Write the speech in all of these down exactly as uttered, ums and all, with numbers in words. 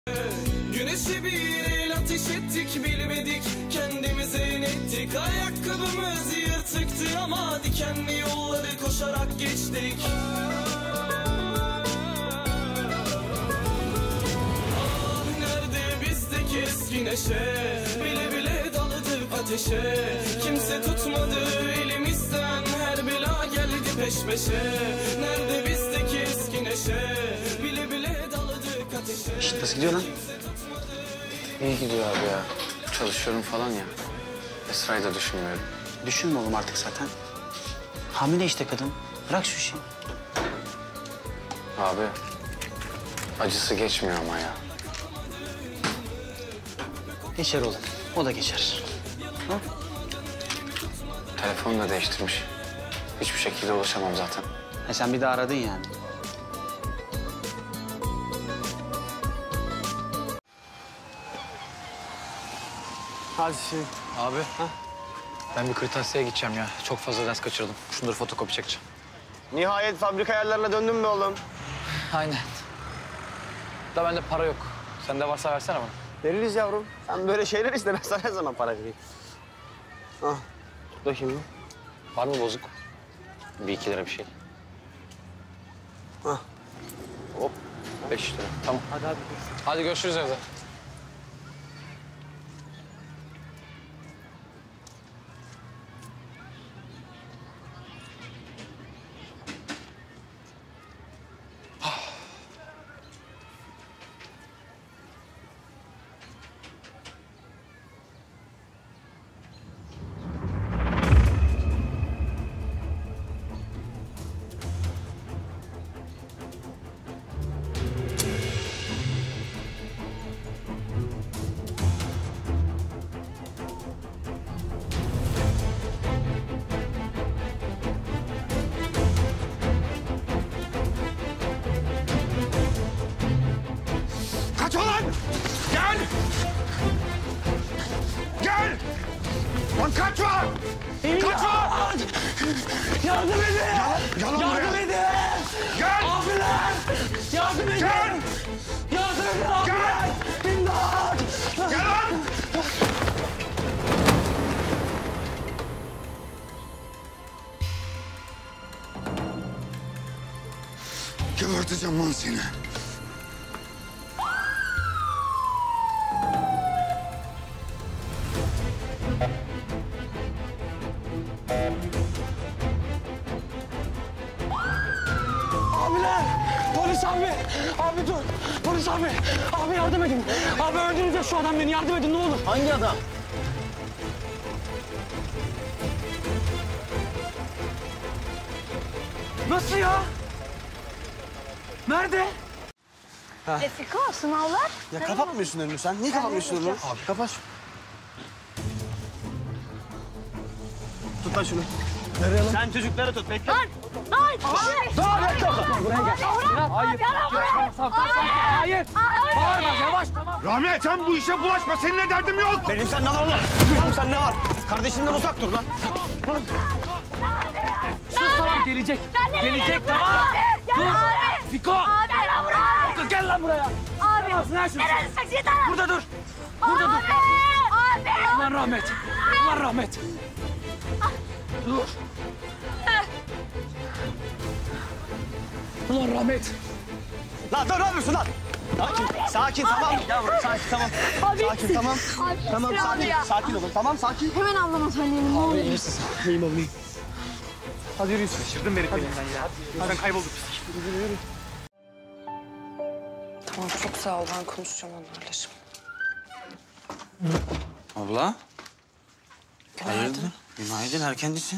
Güneşe bir el ateş ettik, bilmedik kendimize inettik. Ayakkabımız yırtıktı ama dikenli yolları koşarak geçtik. Ah nerede bizdeki eski neşe, bile bile daladık ateşe. Kimse tutmadı elimizden, her bela geldi peş peşe. Nerede bizdeki eski neşe, bile bile daladık ateşe. Şişt, nasıl gidiyor lan? İyi gidiyor abi ya. Çalışıyorum falan ya. Esra'yı da düşünmüyorum. Düşünme oğlum artık zaten. Hamile işte kadın. Bırak şu işi. Abi, acısı geçmiyor ama ya. Geçer oğlum. O da geçer. Ha? Telefonu da değiştirmiş. Hiçbir şekilde ulaşamam zaten. Ha, sen bir de aradın yani. Hadi şey. Abi, ha? Ben bir kırtasiyeye gideceğim ya. Çok fazla ders kaçırdım. Şunları fotokopi çekeceğim. Nihayet fabrika ayarlarına döndün mü oğlum? Aynen. Da bende para yok. Sende varsa versene bana. Veririz yavrum. Sen böyle şeyler iste, ben sana her zaman para vereyim. Ah, tut bakayım. Var mı bozuk? Bir iki lira bir şey. Ah. Hop, beş lira. Tamam. Hadi hadi. Hadi görüşürüz evde. Kaç ulan! Gel! Gel! Lan kaçma! Kaçma! Yardım edin! Gel lan Yardım buraya! edin! Gel! Abiler! Yardım edin! Gel! Yardım edin abiler! İmdat! Gel lan! Geberteceğim lan seni. Abiler! Polis abi! Abi dur! Polis abi! Abi yardım edin! Abi öldürecek şu adam beni, yardım edin ne olur! Hangi adam? Nasıl ya? Nerede? E Fiko, sınavlar? Ya kapatmıyorsun önünü sen. Niye kapatmıyorsun önünü? Abi kapat. Tut lan şunu. Nereye lan? Sen çocukları tut, bekle. Lan! Lan! Abi! Dur bekle orada! Buraya gel! Hayır! Hayır! Hayır! Bağırma, yavaş tamam! Rahmet sen bu işe bulaşma. Seninle derdim yok. Benim sen ne var lan? Benim sen ne var? Kardeşinden uzak dur lan. Sus tamam, gelecek! Gelecek tamam! Gel abi! Fiko! Abi! Gel buraya! Fiko gel lan buraya! Abi! Ağzını aç şunu! Neresi seksi yeter! Burada dur! Burada dur! Abi! Abi! Ulan rahmet! Ulan rahmet! Dur! Ulan rahmet! Lan dur ne yapıyorsun lan? Sakin, sakin tamam. Yavrum sakin tamam. Abi! Sakin tamam. Abi! Tamam Esra sakin, ya. sakin olun tamam sakin. Hemen ablama söyleyelim ne olur. İyiyim oğlum iyiyim. Hadi yürü Yusuf. Şırdın beni elimden ya. Sen kaybolduk. Tamam çok sağ ol, ben konuşacağım onlarla şimdi. Abla. Günaydın. Hayırdır? Günaydın, erkencisin.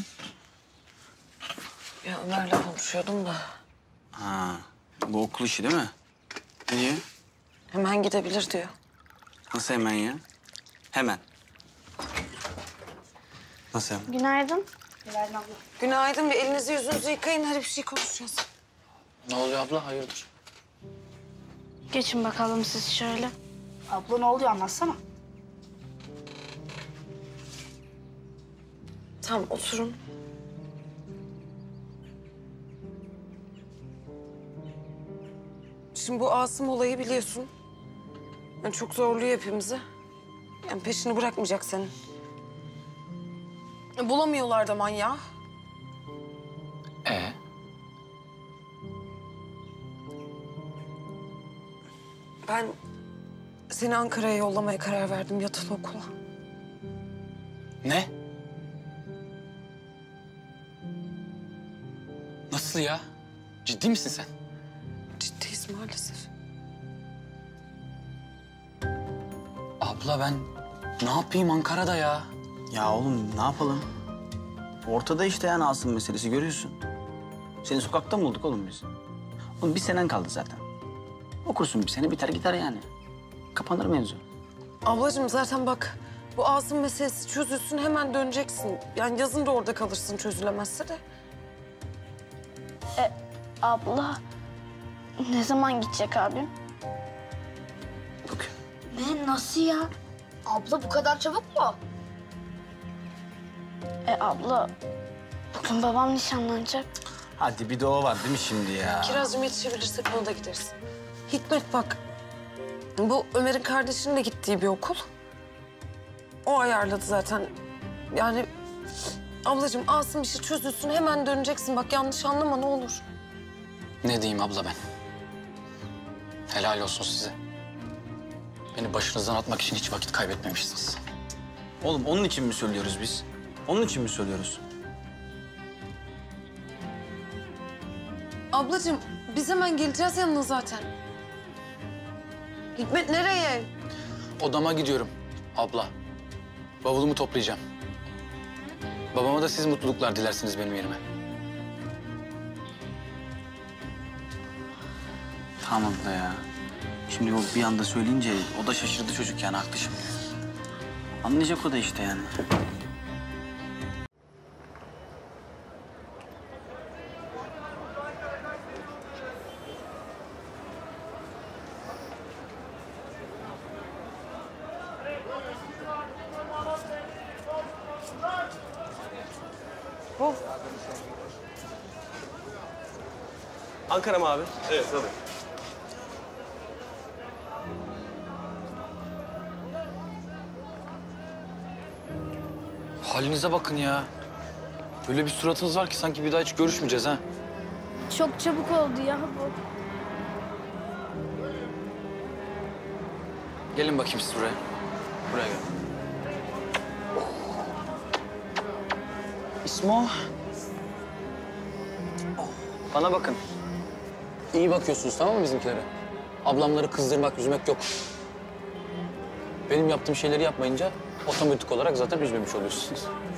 Ya Ömer'le konuşuyordum da Ha, bu okul işi değil mi? Niye? hemen gidebilir diyor. Nasıl hemen ya? Hemen. Nasıl hemen? Günaydın. Günaydın, bir elinizi yüzünüzü yıkayın, hadi bir şey konuşacağız. Ne oluyor abla? Hayırdır? Geçin bakalım siz şöyle. Abla ne oluyor anlatsana. Tamam, oturun. Şimdi bu Asım olayı biliyorsun. Yani çok zorluyor hepimizi. Yani peşini bırakmayacak senin. E, Bulamıyorlar da manyağı. Ee? Ben seni Ankara'ya yollamaya karar verdim yatılı okula. Ne? Nasıl ya? Ciddi misin sen? Ciddiyiz maalesef. Abla ben ne yapayım Ankara'da ya? Ya oğlum ne yapalım? Ortada işte yani Asım meselesi görüyorsun. Seni sokakta mı bulduk oğlum biz? Oğlum bir senen kaldı zaten. Okursun bir sene biter gider yani. Kapanır mevzu. Ablacığım zaten bak bu Asım meselesi çözülsün hemen döneceksin. Yani yazın da orada kalırsın çözülemezse de. Abla, ne zaman gidecek abim? Bugün. Ne, nasıl ya? Abla bu kadar çabuk mu? E abla, bugün babam nişanlanacak. Hadi bir de o var değil mi şimdi ya? Kirazcığım yetişebilirsek ona da gideriz. Hikmet bak, bu Ömer'in kardeşinin de gittiği bir okul. O ayarladı zaten. Yani ablacığım Asım işi çözülsün hemen döneceksin. Bak yanlış anlama ne olur. Ne diyeyim abla ben? Helal olsun size. Beni başınızdan atmak için hiç vakit kaybetmemişsiniz. Oğlum onun için mi söylüyoruz biz? Onun için mi söylüyoruz? Ablacığım biz hemen geleceğiz yanına zaten. Hikmet nereye? Odama gidiyorum abla. Bavulumu toplayacağım. Babama da siz mutluluklar dilersiniz benim yerime. Tamam da ya. Şimdi o bir anda söyleyince o da şaşırdı çocuk yani haklı şimdi. Anlayacak o da işte yani. Bu. Ankara mı abi? Evet tabii. Halinize bakın ya. Böyle bir suratınız var ki sanki bir daha hiç görüşmeyeceğiz ha. Çok çabuk oldu ya bu. Gelin bakayım siz buraya. Buraya gel. İsmo. Bana bakın. İyi bakıyorsunuz tamam mı bizimkilere? Ablamları kızdırmak, üzmek yok. Benim yaptığım şeyleri yapmayınca otomatik olarak zaten üzmemiş oluyorsunuz.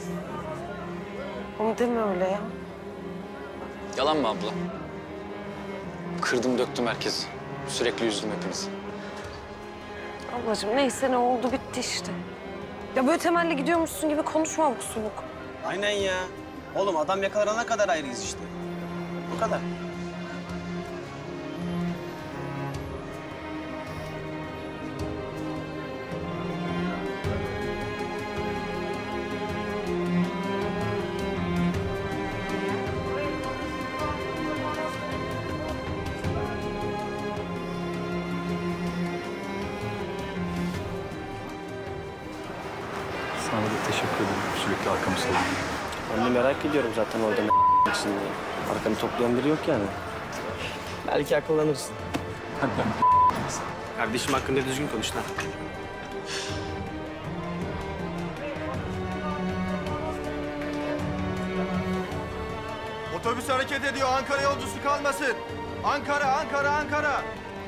Onu deme öyle ya. Yalan mı abla? Kırdım döktüm herkesi. Sürekli üzdüm hepinizi. Ablacığım neyse ne oldu bitti işte. Ya böyle temelli gidiyormuşsun gibi konuşma abuk subuk. Aynen ya. Oğlum adam yakalanana kadar ayrıyız işte. Bu kadar. Sana da teşekkür ederim. Sürekli arkamı savunuyor. Ben de merak ediyorum zaten orada ne için diye. Arkanı toplayan biri yok yani. Belki akıllanırsın. Hadi ben Kardeşim hakkında düzgün konuş lan. Otobüs hareket ediyor. Ankara yolcusu kalmasın. Ankara, Ankara, Ankara.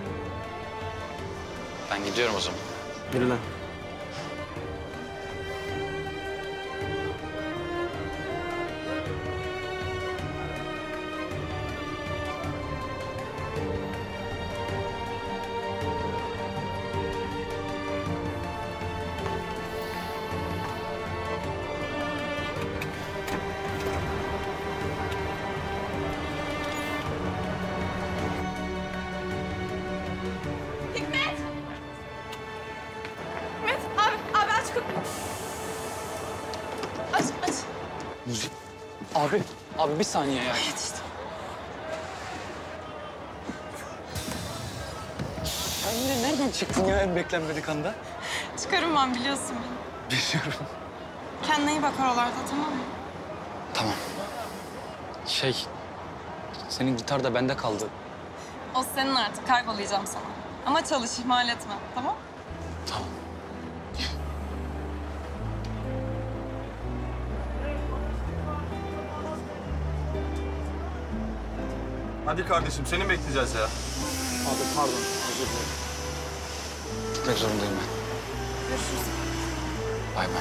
Ben gidiyorum o zaman. Yürü lan. Müzik. Abi, abi bir saniye ya. yine nereden çıktın ya en beklenmedik anda? Çıkarım ben, biliyorsun beni. Biliyorum. Kendine iyi bak oralarda, tamam mı? Tamam. Şey, senin gitar da bende kaldı. O senin artık, kaybolayacağım sana. Ama çalış, ihmal etme, tamam? Tamam. Hadi kardeşim seni bekleyeceğiz ya. Abi pardon, özür dilerim. Gitmek zorundayım ben. Görüşürüz. Bay bay.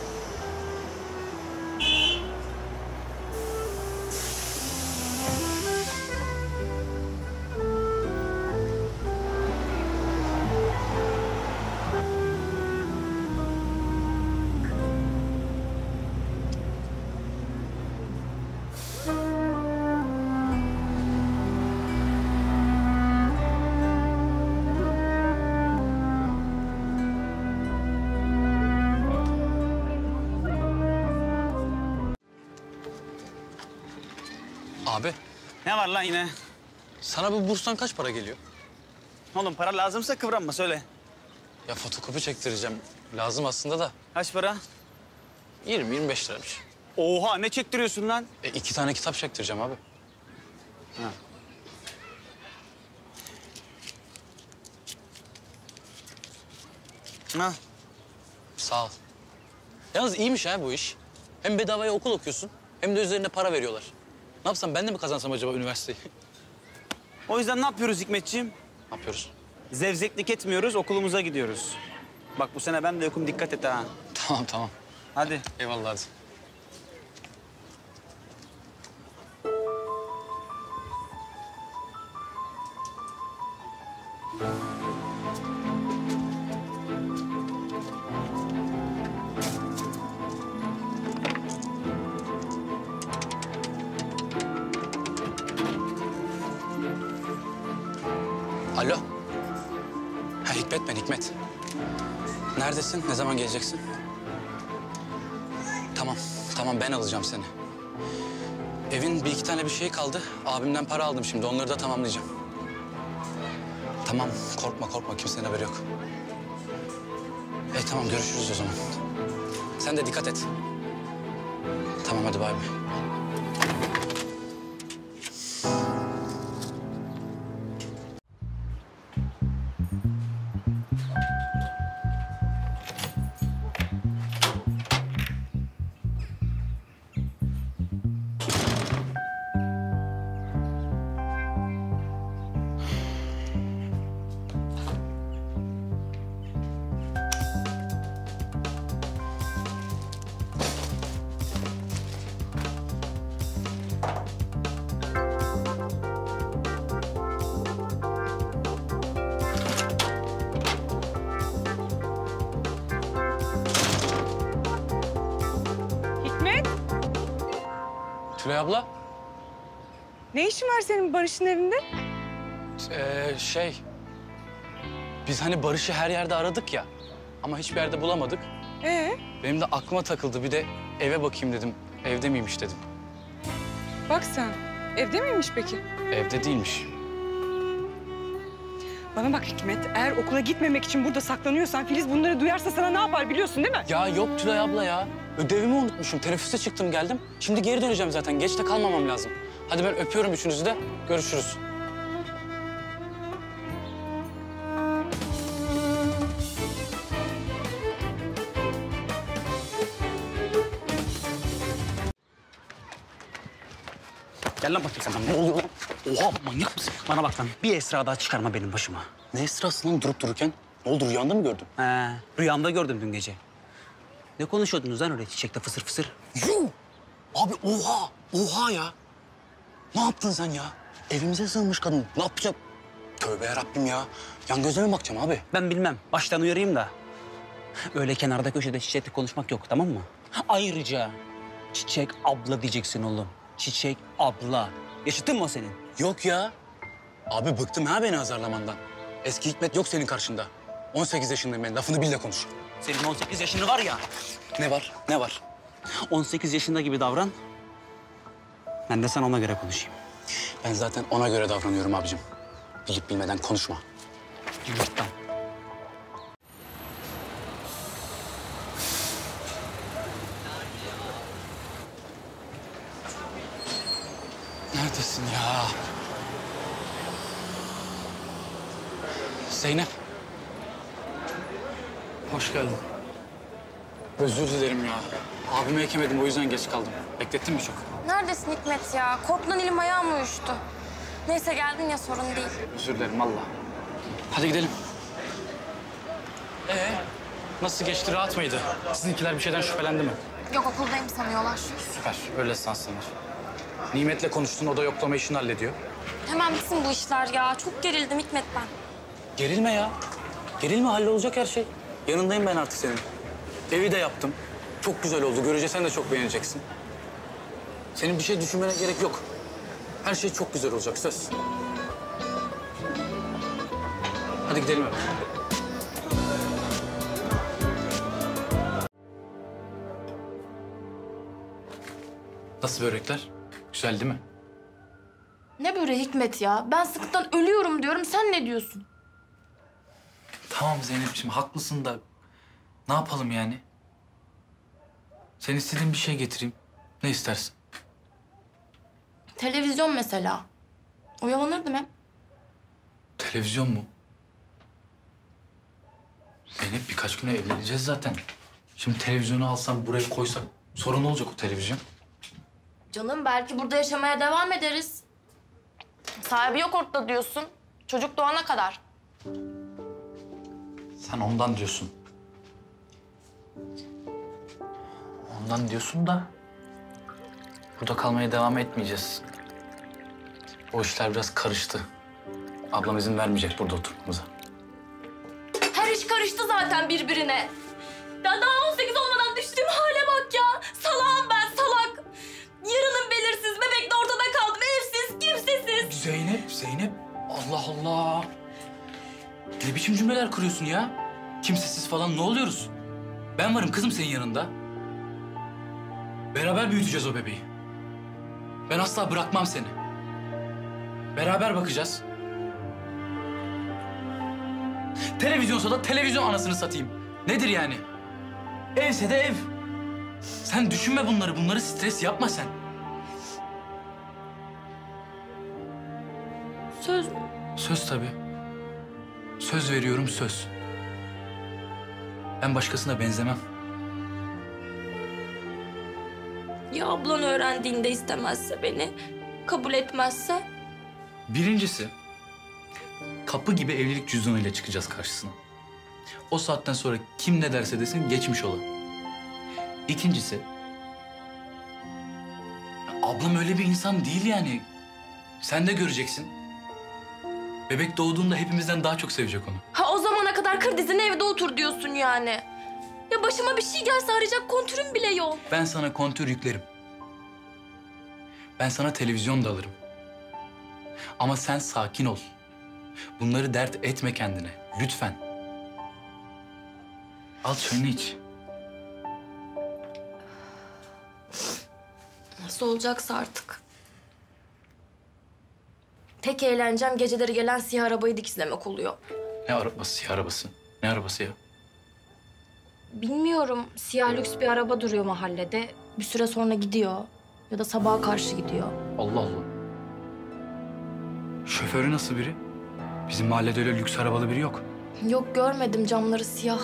Abi, Ne var lan yine? sana bu burstan kaç para geliyor? Oğlum para lazımsa kıvranma söyle. Ya fotokopi çektireceğim. Lazım aslında da. Kaç para? yirmi yirmi beş liraymış. Oha ne çektiriyorsun lan? E, iki tane kitap çektireceğim abi. Ha. Sağ ol. Yalnız iyiymiş ha bu iş. Hem bedavaya okul okuyorsun, hem de üzerine para veriyorlar. Ne yapsam, ben de mi kazansam acaba üniversiteyi? O yüzden ne yapıyoruz Hikmetciğim? Ne yapıyoruz? Zevzeklik etmiyoruz, okulumuza gidiyoruz. Bak bu sene ben de yokum, dikkat et ha. Tamam, tamam. Hadi. Eyvallah hadi. Alo. Ha, Hikmet ben, Hikmet. Neredesin? Ne zaman geleceksin? Tamam, tamam ben alacağım seni. Evin bir iki tane bir şey kaldı. Abimden para aldım şimdi, onları da tamamlayacağım. Tamam, korkma korkma, kimsenin haberi yok. E tamam, görüşürüz o zaman. Sen de dikkat et. Tamam, hadi bay bay. Hikmet, Tülay abla, ne işin var senin Barış'ın evinde? ee, şey... Biz hani Barış'ı her yerde aradık ya. Ama hiçbir yerde bulamadık. Ee, Benim de aklıma takıldı. Bir de eve bakayım dedim. Evde miymiş dedim. bak sen, evde miymiş peki? Evde değilmiş. Bana bak Hikmet, eğer okula gitmemek için burada saklanıyorsan Filiz bunları duyarsa sana ne yapar biliyorsun değil mi? Ya yok Tülay abla ya. Ödevimi unutmuşum. Teneffüse çıktım geldim. Şimdi geri döneceğim zaten. Geç de kalmamam lazım. Hadi ben öpüyorum üçünüzü de. Görüşürüz. Gel lan bakayım sen bana. Ne oluyor lan? Oha manyak mısın? Bana bak lan, bir Esra daha çıkarma benim başıma. Ne esrası lan durup dururken? Ne oldu, rüyanda mı gördün? He, rüyamda gördüm dün gece. Ne konuşuyordunuz lan öyle çiçekte fısır fısır? Yuh! Abi oha! Oha ya! Ne yaptın sen ya? Evimize sığınmış kadın. Ne yapacağım? Tövbe yarabbim ya. Yan gözle mi bakacağım abi? Ben bilmem, baştan uyarayım da. Öyle kenarda köşede çiçekle konuşmak yok, tamam mı? Ayrıca Çiçek abla diyeceksin oğlum. Çiçek abla. Yaşıtın mı o senin? Yok ya. Abi bıktım ha beni azarlamandan. Eski Hikmet yok senin karşında. on sekiz yaşındayım ben. Lafını bil de konuş. Senin on sekiz yaşını var ya. Ne var? Ne var? on sekiz yaşında gibi davran. Ben de sana ona göre konuşayım. Ben zaten ona göre davranıyorum abicim. Bilip bilmeden konuşma. Yumurttan. Neredesin ya? Zeynep. Hoş geldin. Özür dilerim ya. Abimi ekemedim, o yüzden geç kaldım. Beklettin mi çok? Neredesin Hikmet ya? Korkudan elim ayağım uyuştu. Neyse geldin ya, sorun değil. Özür dilerim valla. Hadi gidelim. Ee, nasıl geçti, rahat mıydı? Sizinkiler bir şeyden şüphelendi mi? Yok, okuldayım sanıyorlar. Süper, öyle sansınlar. Nimet'le konuştun, o da yoklama işini hallediyor. Hemen bitsin bu işler ya. Çok gerildim Hikmet ben. Gerilme ya. Gerilme, hallolacak her şey. Yanındayım ben artık senin. Evi de yaptım. Çok güzel oldu. Görece sen de çok beğeneceksin. Senin bir şey düşünmene gerek yok. Her şey çok güzel olacak, söz. Hadi gidelim. Nasıl börekler? Güzel değil mi? Ne böreği Hikmet ya? Ben sıkıntıdan ölüyorum diyorum, sen ne diyorsun? Tamam Zeynep'ciğim, haklısın da ne yapalım yani? Sen istediğin bir şey getireyim. Ne istersin? Televizyon mesela. Oyalanırdım hem. Televizyon mu? Zeynep, birkaç güne evleneceğiz zaten. Şimdi televizyonu alsam, buraya koysam sorun olacak o televizyon. Canım, belki burada yaşamaya devam ederiz. Sahibi yok ortada diyorsun. Çocuk doğana kadar. Sen ondan diyorsun. Ondan diyorsun da burada kalmaya devam etmeyeceğiz. O işler biraz karıştı. Ablam izin vermeyecek burada oturmamıza. Her iş karıştı zaten birbirine. Ya daha on sekiz olmadan düştüğüm hale bak ya. Salağım ben, salak. Yarınım belirsiz, bebekle ortada kaldım. Evsiz, kimsesiz. Zeynep, Zeynep. Allah Allah. Ne biçim cümleler kuruyorsun ya? Kimsesiz falan, ne oluyoruz? Ben varım kızım senin yanında. Beraber büyüteceğiz o bebeği. Ben asla bırakmam seni. Beraber bakacağız. Televizyonsa da televizyon, anasını satayım. Nedir yani? Evse de ev. Sen düşünme bunları, bunları stres yapma sen. Söz mü? Söz tabii. Söz veriyorum, söz. Ben başkasına benzemem. Ya ablan öğrendiğinde istemezse beni, kabul etmezse? Birincisi, kapı gibi evlilik cüzdanıyla çıkacağız karşısına. O saatten sonra kim ne derse desin geçmiş ola. İkincisi, ablam öyle bir insan değil yani. Sen de göreceksin. Bebek doğduğunda hepimizden daha çok sevecek onu. Ha, o zamana kadar kır dizini evde otur diyorsun yani. Ya başıma bir şey gelse arayacak kontürüm bile yok. Ben sana kontür yüklerim. Ben sana televizyon da alırım. Ama sen sakin ol. Bunları dert etme kendine, lütfen. Al çayını iç. Nasıl olacaksa artık. Tek eğlencem geceleri gelen siyah arabayı dikizlemek oluyor. Ne arabası, siyah arabası? Ne arabası ya? Bilmiyorum. Siyah lüks bir araba duruyor mahallede. Bir süre sonra gidiyor. Ya da sabaha karşı gidiyor. Allah Allah. Şoförü nasıl biri? Bizim mahallede öyle lüks arabalı biri yok. Yok, görmedim, camları siyah.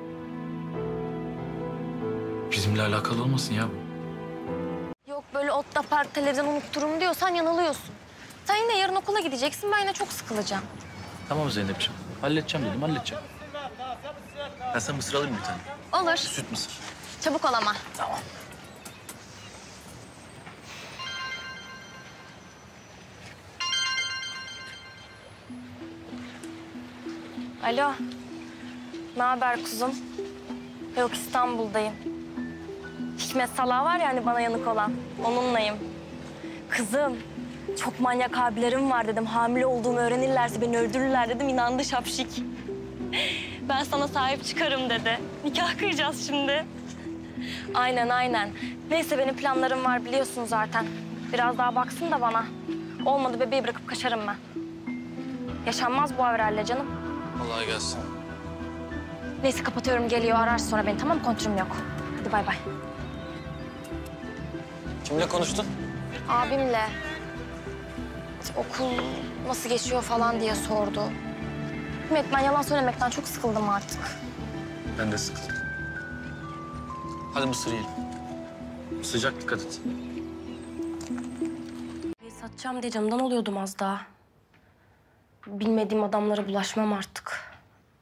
Bizimle alakalı olmasın ya bu. Yok, böyle otta park televizyon unutturum diyorsan yanılıyorsun. Sen yine yarın okula gideceksin, ben yine çok sıkılacağım. Tamam Zeynep'ciğim. Halledeceğim dedim, halledeceğim. Ben sana mısır alayım bir tane. Olur. Süt mısır. Çabuk ol ama. Tamam. Alo. Ne haber kuzum? Yok, İstanbul'dayım. Hikmet Salah var ya hani bana yanık olan. Onunlayım. Kızım, çok manyak abilerim var dedim. Hamile olduğumu öğrenirlerse beni öldürürler dedim. İnandı şapşik. Ben sana sahip çıkarım dedi. Nikah kıyacağız şimdi. Aynen aynen. Neyse benim planlarım var biliyorsun zaten. Biraz daha baksın da bana. Olmadı bebeği bırakıp kaçarım ben. Yaşanmaz bu avralle canım. Kolay gelsin. Neyse kapatıyorum, geliyor. Ararsın sonra beni, tamam mı? Kontrolüm yok. Hadi bay bay. Kimle konuştun? Abimle. Okul nasıl geçiyor falan diye sordu. Hikmet, ben yalan söylemekten çok sıkıldım artık. Ben de sıkıldım. Hadi mısır yiyelim. Sıcak, dikkat et. Satacağım diye canımdan oluyordum az daha. Bilmediğim adamlara bulaşmam artık.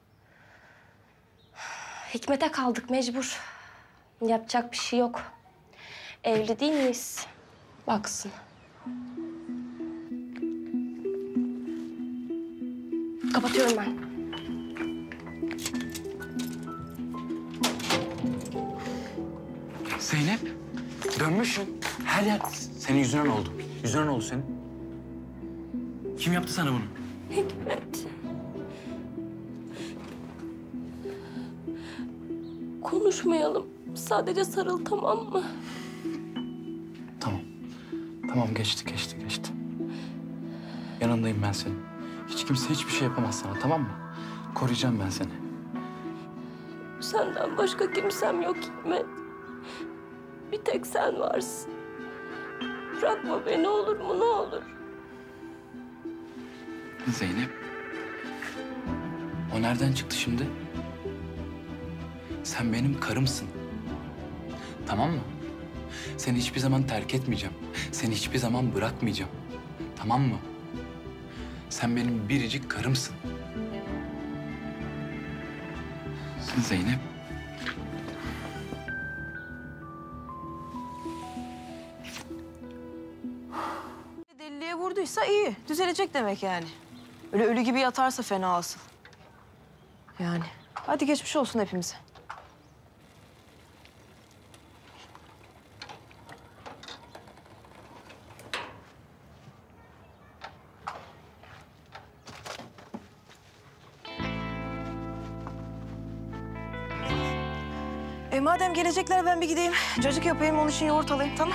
Hikmet'e kaldık mecbur. Yapacak bir şey yok. Evli değil miyiz? Baksın. Kapatıyorum ben. Zeynep, dönmüşsün. Her yer senin yüzünden oldu. Yüzünden oldu senin. Kim yaptı sana bunu? Hikmet. Konuşmayalım. Sadece sarıl, tamam mı? Tamam. Tamam, geçti, geçti, geçti. Yanındayım ben senin. Hiç kimse hiçbir şey yapamaz sana, tamam mı? Koruyacağım ben seni. Senden başka kimsem yok Hikmet. Bir tek sen varsın. Bırakma beni, olur mu, ne olur. Zeynep. O nereden çıktı şimdi? Sen benim karımsın. Tamam mı? Seni hiçbir zaman terk etmeyeceğim. Seni hiçbir zaman bırakmayacağım. Tamam mı? Sen benim biricik karımsın. Zeynep. Deliliğe vurduysa iyi. Düzelecek demek yani. Öyle ölü gibi yatarsa fena asıl. Yani. Hadi geçmiş olsun hepimize. E madem gelecekler ben bir gideyim. Cacık yapayım, onun için yoğurt alayım, tamam?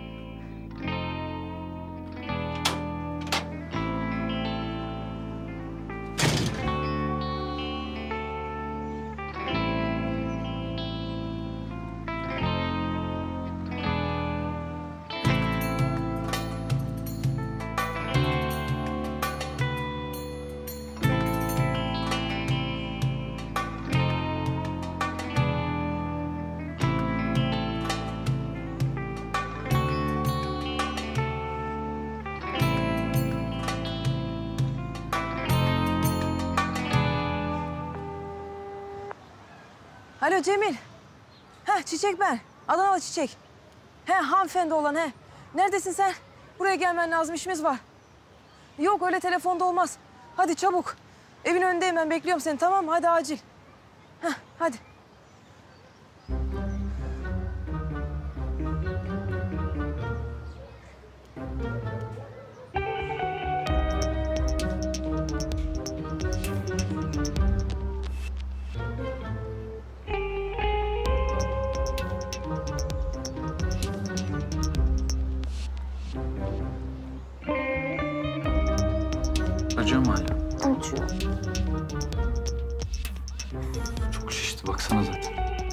Alo Cemil. Heh Çiçek ben. Adanalı Çiçek. He hanımefendi olan he. Neredesin sen? Buraya gelmen lazım, işimiz var. Yok öyle telefonda olmaz. Hadi çabuk. Evin önündeyim ben, bekliyorum seni, tamam mı? Hadi acil. Heh hadi. Acıyor mu hala? Acıyor. Çok şişti, baksana zaten.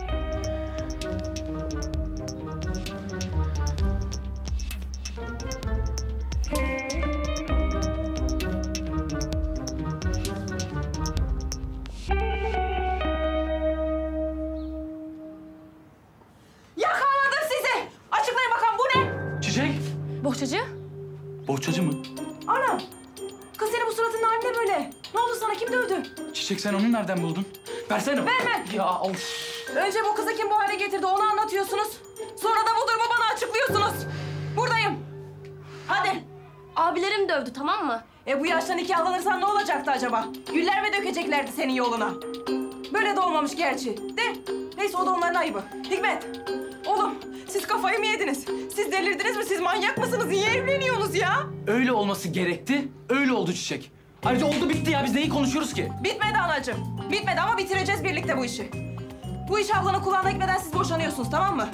Yakaladım sizi. Açıklayın bakalım, bu ne? Çiçek. Bohçacı? Bohçacı mı? Anam. Kız senin bu suratının hali ne böyle? Ne oldu sana? Kim dövdü? Çiçek, sen onu nereden buldun? Versene. Verme. Ya of. Önce bu kızı kim bu hale getirdi onu anlatıyorsunuz. Sonra da bu durumu bana açıklıyorsunuz. Buradayım. Hadi. Abilerim dövdü, tamam mı? E bu yaşta nikahlanırsan ne olacaktı acaba? Güller mi dökeceklerdi senin yoluna? Böyle de olmamış gerçi. De. Neyse o da onların ayıbı. Hikmet. Oğlum siz kafayı mı yediniz? Siz delirdiniz mi? Siz manyak mısınız? Niye evleniyorsunuz ya? Öyle olması gerekti, öyle oldu Çiçek. Ayrıca oldu bitti ya, biz neyi konuşuyoruz ki? Bitmedi anacığım. Bitmedi ama bitireceğiz birlikte bu işi. Bu iş ablanın kulağına gitmeden siz boşanıyorsunuz, tamam mı?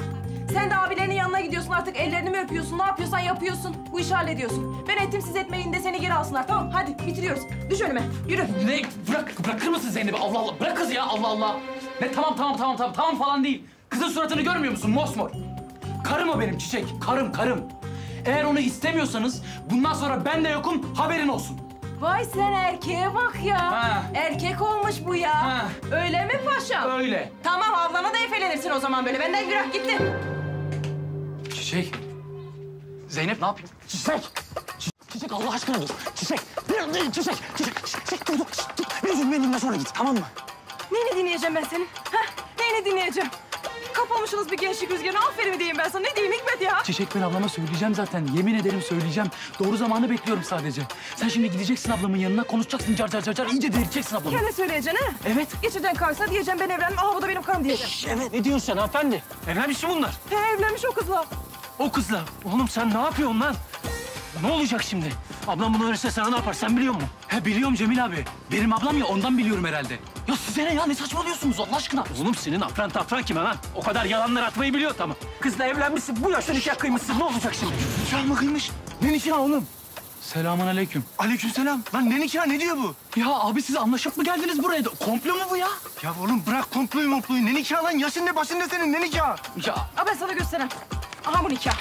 Sen de abilerinin yanına gidiyorsun artık. Ellerini mi öpüyorsun? Ne yapıyorsan yapıyorsun. Bu işi hallediyorsun. Ben ettim siz etmeyin de seni geri alsınlar. Tamam hadi bitiriyoruz. Düş önüme. Yürü. Ne? Bırak, bırakır mısın Zeynep'i? Allah Allah. Bırak kızı ya Allah Allah. Ne tamam tamam tamam tamam tamam falan değil. Kızın suratını görmüyor musun? Mosmor. Karım o benim Çiçek. Karım karım. Eğer onu istemiyorsanız bundan sonra ben de yokum, haberin olsun. Vay sen erkeğe bak ya. Ha. Erkek olmuş bu ya. Ha. Öyle mi paşam? Öyle. Tamam ablana da efelenirsin o zaman böyle. Benden yürü gitti. Çiçek. Zeynep ne yapayım? Çiçek! Çiçek Allah aşkına dur. Çiçek! Bir değil Çiçek! Çiçek! Çiçek dur dur. dur. Bir üzül beni dinle sonra git tamam mı? Neyini dinleyeceğim ben senin? Ha? Neyini dinleyeceğim? Kapılmışsınız bir gençlik rüzgarına. Aferin mi diyeyim ben sana? Ne diyeyim Hikmet ya? Çiçek ben ablama söyleyeceğim zaten. Yemin ederim söyleyeceğim. Doğru zamanı bekliyorum sadece. Sen şimdi gideceksin ablamın yanına, konuşacaksın car car car car. İyice delirteceksin ablamı. Kendine söyleyeceksin ha? Evet. Geçirden karşısına diyeceğim ben evlendim. Aha bu da benim karım diyeceğim. Evet ne diyorsun sen hanımefendi? Evlenmiş mi bunlar? He evlenmiş o kızla. O kızla. Oğlum sen ne yapıyorsun lan? Ne olacak şimdi? Ablam bunu öğrenirse sana ne yapar sen biliyor musun? He biliyorum Cemil abi. Benim ablam ya ondan biliyorum herhalde. Ya size ne ya? Ne saçmalıyorsunuz Allah aşkına? Oğlum senin afran tafran kime lan? O kadar yalanlar atmayı biliyor tamam. Kızla evlenmişsin, bu yaşta nikah kıymışsın. Ne olacak şimdi? Nikah mı kıymış? Ne nikahı oğlum? Selamun aleyküm. Aleykümselam. Lan ne nikahı, ne diyor bu? Ya abi siz anlaşıp mı geldiniz buraya? Komplo mu bu ya? Ya oğlum bırak komployu momployu. Ne nikahı lan? Yaşın ne başın ne senin? Ne nikahı? Ya Aa, ben sana göstereyim. Aha bu nikah.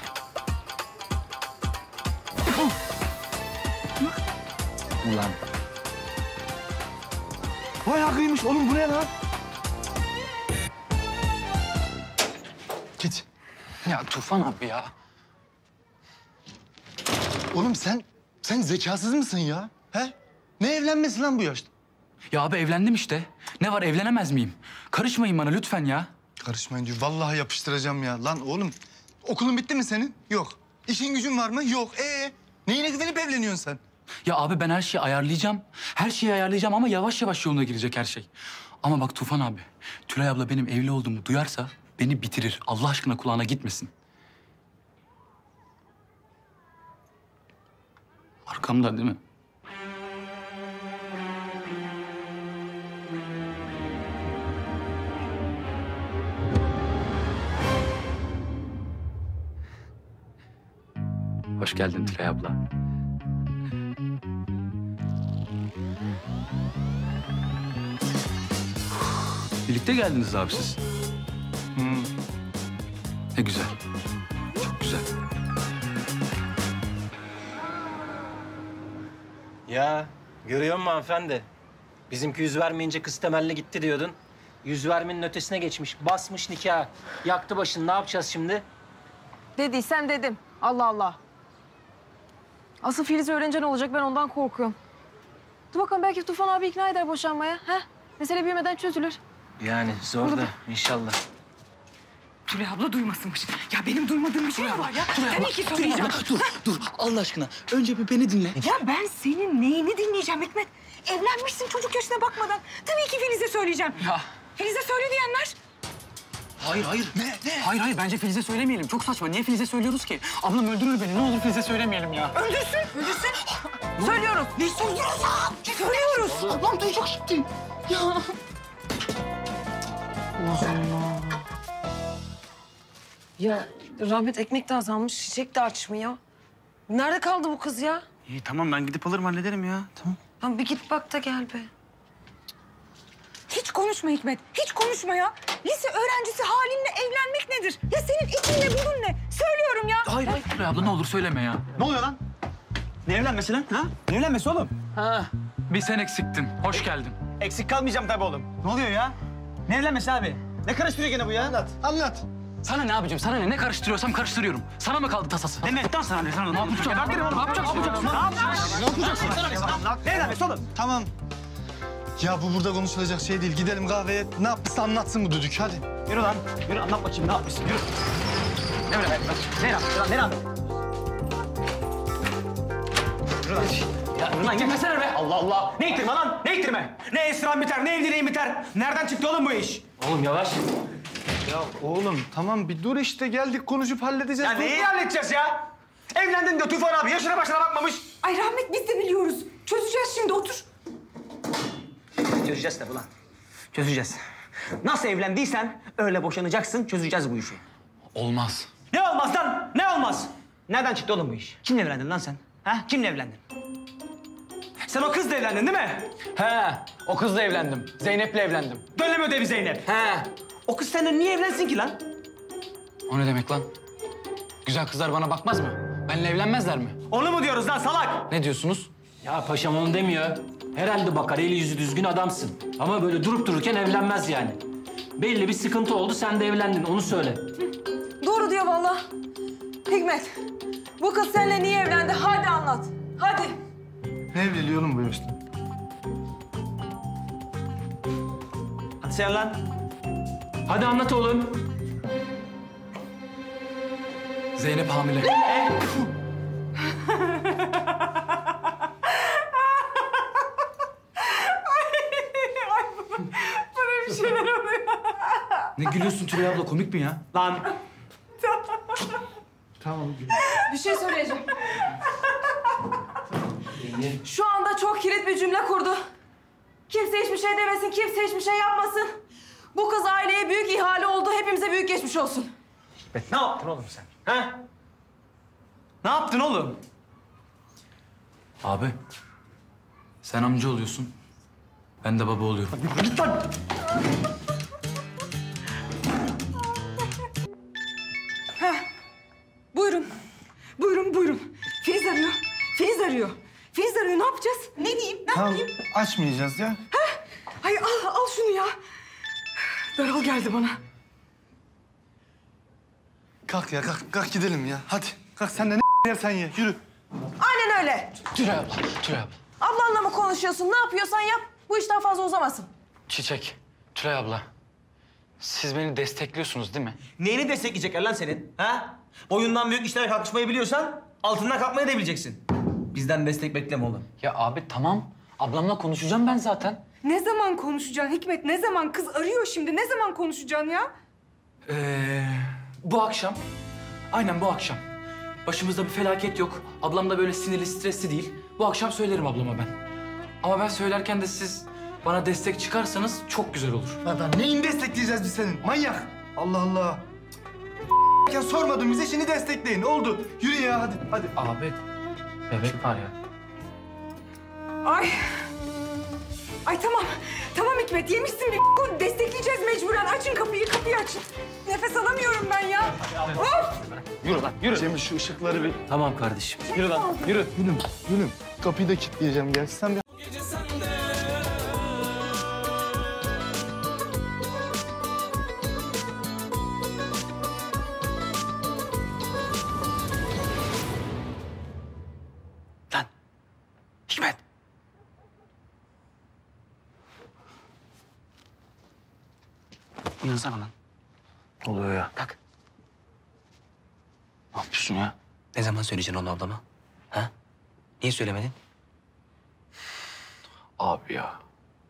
Ulan. Bayağı kıymış oğlum, bu ne lan? Git. ya Tufan abi ya. Oğlum sen, sen zekasız mısın ya? He? Ne evlenmesi lan bu yaşta? Ya abi evlendim işte. Ne var evlenemez miyim? Karışmayın bana lütfen ya. Karışmayın diyor. Vallahi yapıştıracağım ya. Lan oğlum, okulun bitti mi senin? Yok. İşin gücün var mı? Yok. Ee, neyine güvenip evleniyorsun sen? Ya abi ben her şeyi ayarlayacağım. Her şeyi ayarlayacağım ama yavaş yavaş yoluna girecek her şey. Ama bak Tufan abi, Tülay abla benim evli olduğumu duyarsa beni bitirir. Allah aşkına kulağına gitmesin. Arkamda değil mi? Hoş geldin Tülay abla. Birlikte geldiniz abi siz. Hmm. Ne güzel. Çok güzel. Ya görüyor musun hanımefendi? Bizimki yüz vermeyince kız temelli gitti diyordun. Yüz vermenin ötesine geçmiş. Basmış nikah. Yaktı başını. Ne yapacağız şimdi? Dediysem dedim. Allah Allah. Asıl Filiz öğrenince ne olacak ben ondan korkuyorum. Dur bakalım belki Tufan abi ikna eder boşanmaya. Ha? Mesele büyümeden çözülür. Yani zor da inşallah. Tülay abla duymasınmış. Ya benim duymadığım bir şey mi var ya? Tabii ki söyleyeceğim. Dur, dur. Allah aşkına. Önce bir beni dinle. Ya ben senin neyini dinleyeceğim Hikmet? Evlenmişsin çocuk yaşına bakmadan. Tabii ki Filiz'e söyleyeceğim. Ya. Filiz'e söyle diyenler. Hayır, hayır. Ne, ne? Hayır hayır bence Filiz'e söylemeyelim. Çok saçma. Niye Filiz'e söylüyoruz ki? Ablam öldürür beni. Ne olur Filiz'e söylemeyelim ya. Öldürsün, öldürsün. Söylüyoruz. Ne söylüyoruz ya? Söylüyoruz. Ablam duyacak şimdi. Ya. Ya rahmet ekmek de azalmış, çiçek de açmıyor. Nerede kaldı bu kız ya? İyi tamam ben gidip alırım hallederim ya. Tamam. Lan bir git bak da gel be. Hiç konuşma Hikmet, hiç konuşma ya. Lise öğrencisi halinle evlenmek nedir? Ya senin için ne, bunun ne? Söylüyorum ya. Hayır, hayır. Tülay abla ne olur söyleme ya. Ne oluyor lan? Ne evlenmesi lan? Ha? Ne evlenmesi oğlum? Ha, bir sen eksiktin. Hoş geldin. Eksik kalmayacağım tabii oğlum. Ne oluyor ya? Ne evlenmesi abi? Ne karıştırıyor gene bu ya? Anlat, anlat. Sana ne abicim? Sana ne? Ne karıştırıyorsam karıştırıyorum. Sana mı kaldı tasası? Demetten sana ne? Sana ne yapacaksın? Ne yapacaksın? Ne yapacaksın? Ne yapacaksın? Ne yapacaksın? Ne evlenmesi oğlum? Tamam. Ya bu burada konuşulacak şey değil. Gidelim kahveye. Ne yapmışsa anlatsın bu düdük. Hadi. Yürü lan. Yürü anlat bakayım ne yapmışsın? Yürü. Ne evlenmesi? Ne evlenmesi lan? Ne evlenmesi? Yürü lan. Ya yürü lan gitmesene be. Allah Allah. Ne ittirme lan? Ne ittirme? Ne esram biter, ne evliliğin biter. Nereden çıktı oğlum bu iş? Oğlum yavaş. Ya oğlum tamam bir dur işte. Geldik konuşup halledeceğiz. Ya Dur. neyi halledeceğiz ya? Evlendin diyor Tufan abi. Yaşına başına bakmamış. Ay rahmet biz de biliyoruz. Çözeceğiz şimdi otur. Çözeceğiz tabii lan. Çözeceğiz. Nasıl evlendiysen öyle boşanacaksın, çözeceğiz bu işi. Olmaz. Ne olmaz lan? Ne olmaz? Nereden çıktı oğlum bu iş? Kimle evlendin lan sen? Ha? Kimle evlendin? Sen o kızla evlendin değil mi? He, o kızla evlendim. Zeynep'le evlendim. Dönlem ödevi Zeynep. He. O kız senden niye evlensin ki lan? O ne demek lan? Güzel kızlar bana bakmaz mı? Benimle evlenmezler mi? Onu mu diyoruz lan salak? Ne diyorsunuz? Ya paşam onu demiyor. Herhalde bakar, eli yüzü düzgün adamsın. Ama böyle durup dururken evlenmez yani. Belli bir sıkıntı oldu, sen de evlendin, onu söyle. Doğru diyor vallahi. Hikmet, bu kız seninle niye evlendi? Hadi anlat. Hadi. Ne evliliği oğlum bu yaşta? Hadi sen lan. Hadi anlat oğlum. Zeynep hamile. Bana bir şeyler oluyor. Ne gülüyorsun Tülay abla? Komik mi ya? Lan. Tamam. Bir şey söyleyeceğim. Şu anda çok kilit bir cümle kurdu. Kimse hiçbir şey demesin, kimse hiçbir şey yapmasın. Bu kız aileye büyük ihale oldu, hepimize büyük geçmiş olsun. Hikmet ne yaptın oğlum sen? Ha? Ne yaptın oğlum? Abi, sen amca oluyorsun. Ben de baba oluyorum. Git lan! Buyurun. Buyurun, buyurun. Filiz arıyor. Filiz arıyor. Filiz arıyor, ne yapacağız? Ne diyeyim? Ne Tamam, yapayım? açmayacağız ya. Ay al, al şunu ya. Daral geldi bana. Kalk ya, kalk, kalk gidelim ya. Hadi, kalk sen de ne yersen ye, yürü. Aynen öyle. Tülay abla, Tülay abla. Ablanla mı konuşuyorsun? Ne yapıyorsan yap. Bu iş daha fazla uzamasın. Çiçek, Tülay abla. Siz beni destekliyorsunuz değil mi? Neyini destekleyecekler lan senin? Ha? Boyundan büyük işlere kalkışmayı biliyorsan altından kalkmayı da bileceksin. Bizden destek bekleme oğlum. Ya abi tamam. Ablamla konuşacağım ben zaten. Ne zaman konuşacaksın Hikmet? Ne zaman? Kız arıyor şimdi. Ne zaman konuşacaksın ya? Ee, bu akşam. Aynen bu akşam. Başımızda bir felaket yok. Ablam da böyle sinirli, stresli değil. Bu akşam söylerim ablama ben. Ama ben söylerken de siz bana destek çıkarsanız çok güzel olur. Lan lan neyini destekleyeceğiz biz senin? Manyak. Allah Allah. Ya sormadın bize, şimdi destekleyin. Oldu. Yürü ya, hadi, hadi. Abi, bebek var ya. Ay. Ay tamam. Tamam Hikmet yemişsin bir destekleyeceğiz mecburen. Açın kapıyı, kapıyı açın. Nefes alamıyorum ben ya. Of! Yürü lan, yürü. Cemil şu ışıkları bir... Tamam kardeşim. Yürü lan, yürü. Gülüm, gülüm. Kapıyı da kilitleyeceğim. Gel, sen bir... Lan. Hikmet. Uyansana lan. Ne oluyor ya? Kalk. Ne yapıyorsun ya? Ne zaman söyleyeceksin onu ablama? Ha? Niye söylemedin? Abi ya.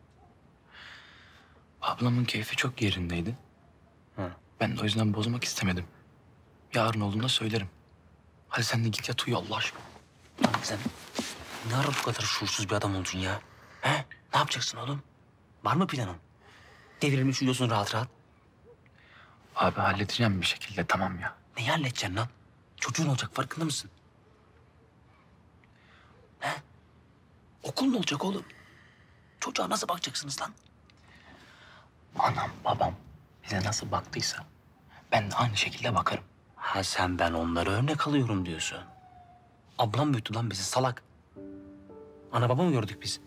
Ablamın keyfi çok yerindeydi. Hı. Ben de o yüzden bozmak istemedim. Yarın olduğunda söylerim. Hadi sen de git yat uyu Allah aşkına. Lan sen ne ara bu kadar şuursuz bir adam oldun ya? He? Ne yapacaksın oğlum? Var mı planın? Devrilmiş uyuyorsun rahat rahat. Abi halledeceğim bir şekilde, tamam ya. Neyi halledeceksin lan? Çocuğun olacak, farkında mısın? He? Okul ne olacak oğlum? Çocuğa nasıl bakacaksınız lan? Anam babam bize nasıl baktıysa ben de aynı şekilde bakarım. Ha sen ben onlara örnek alıyorum diyorsun. Ablam büyüttü lan bizi salak. Ana baba mı gördük biz?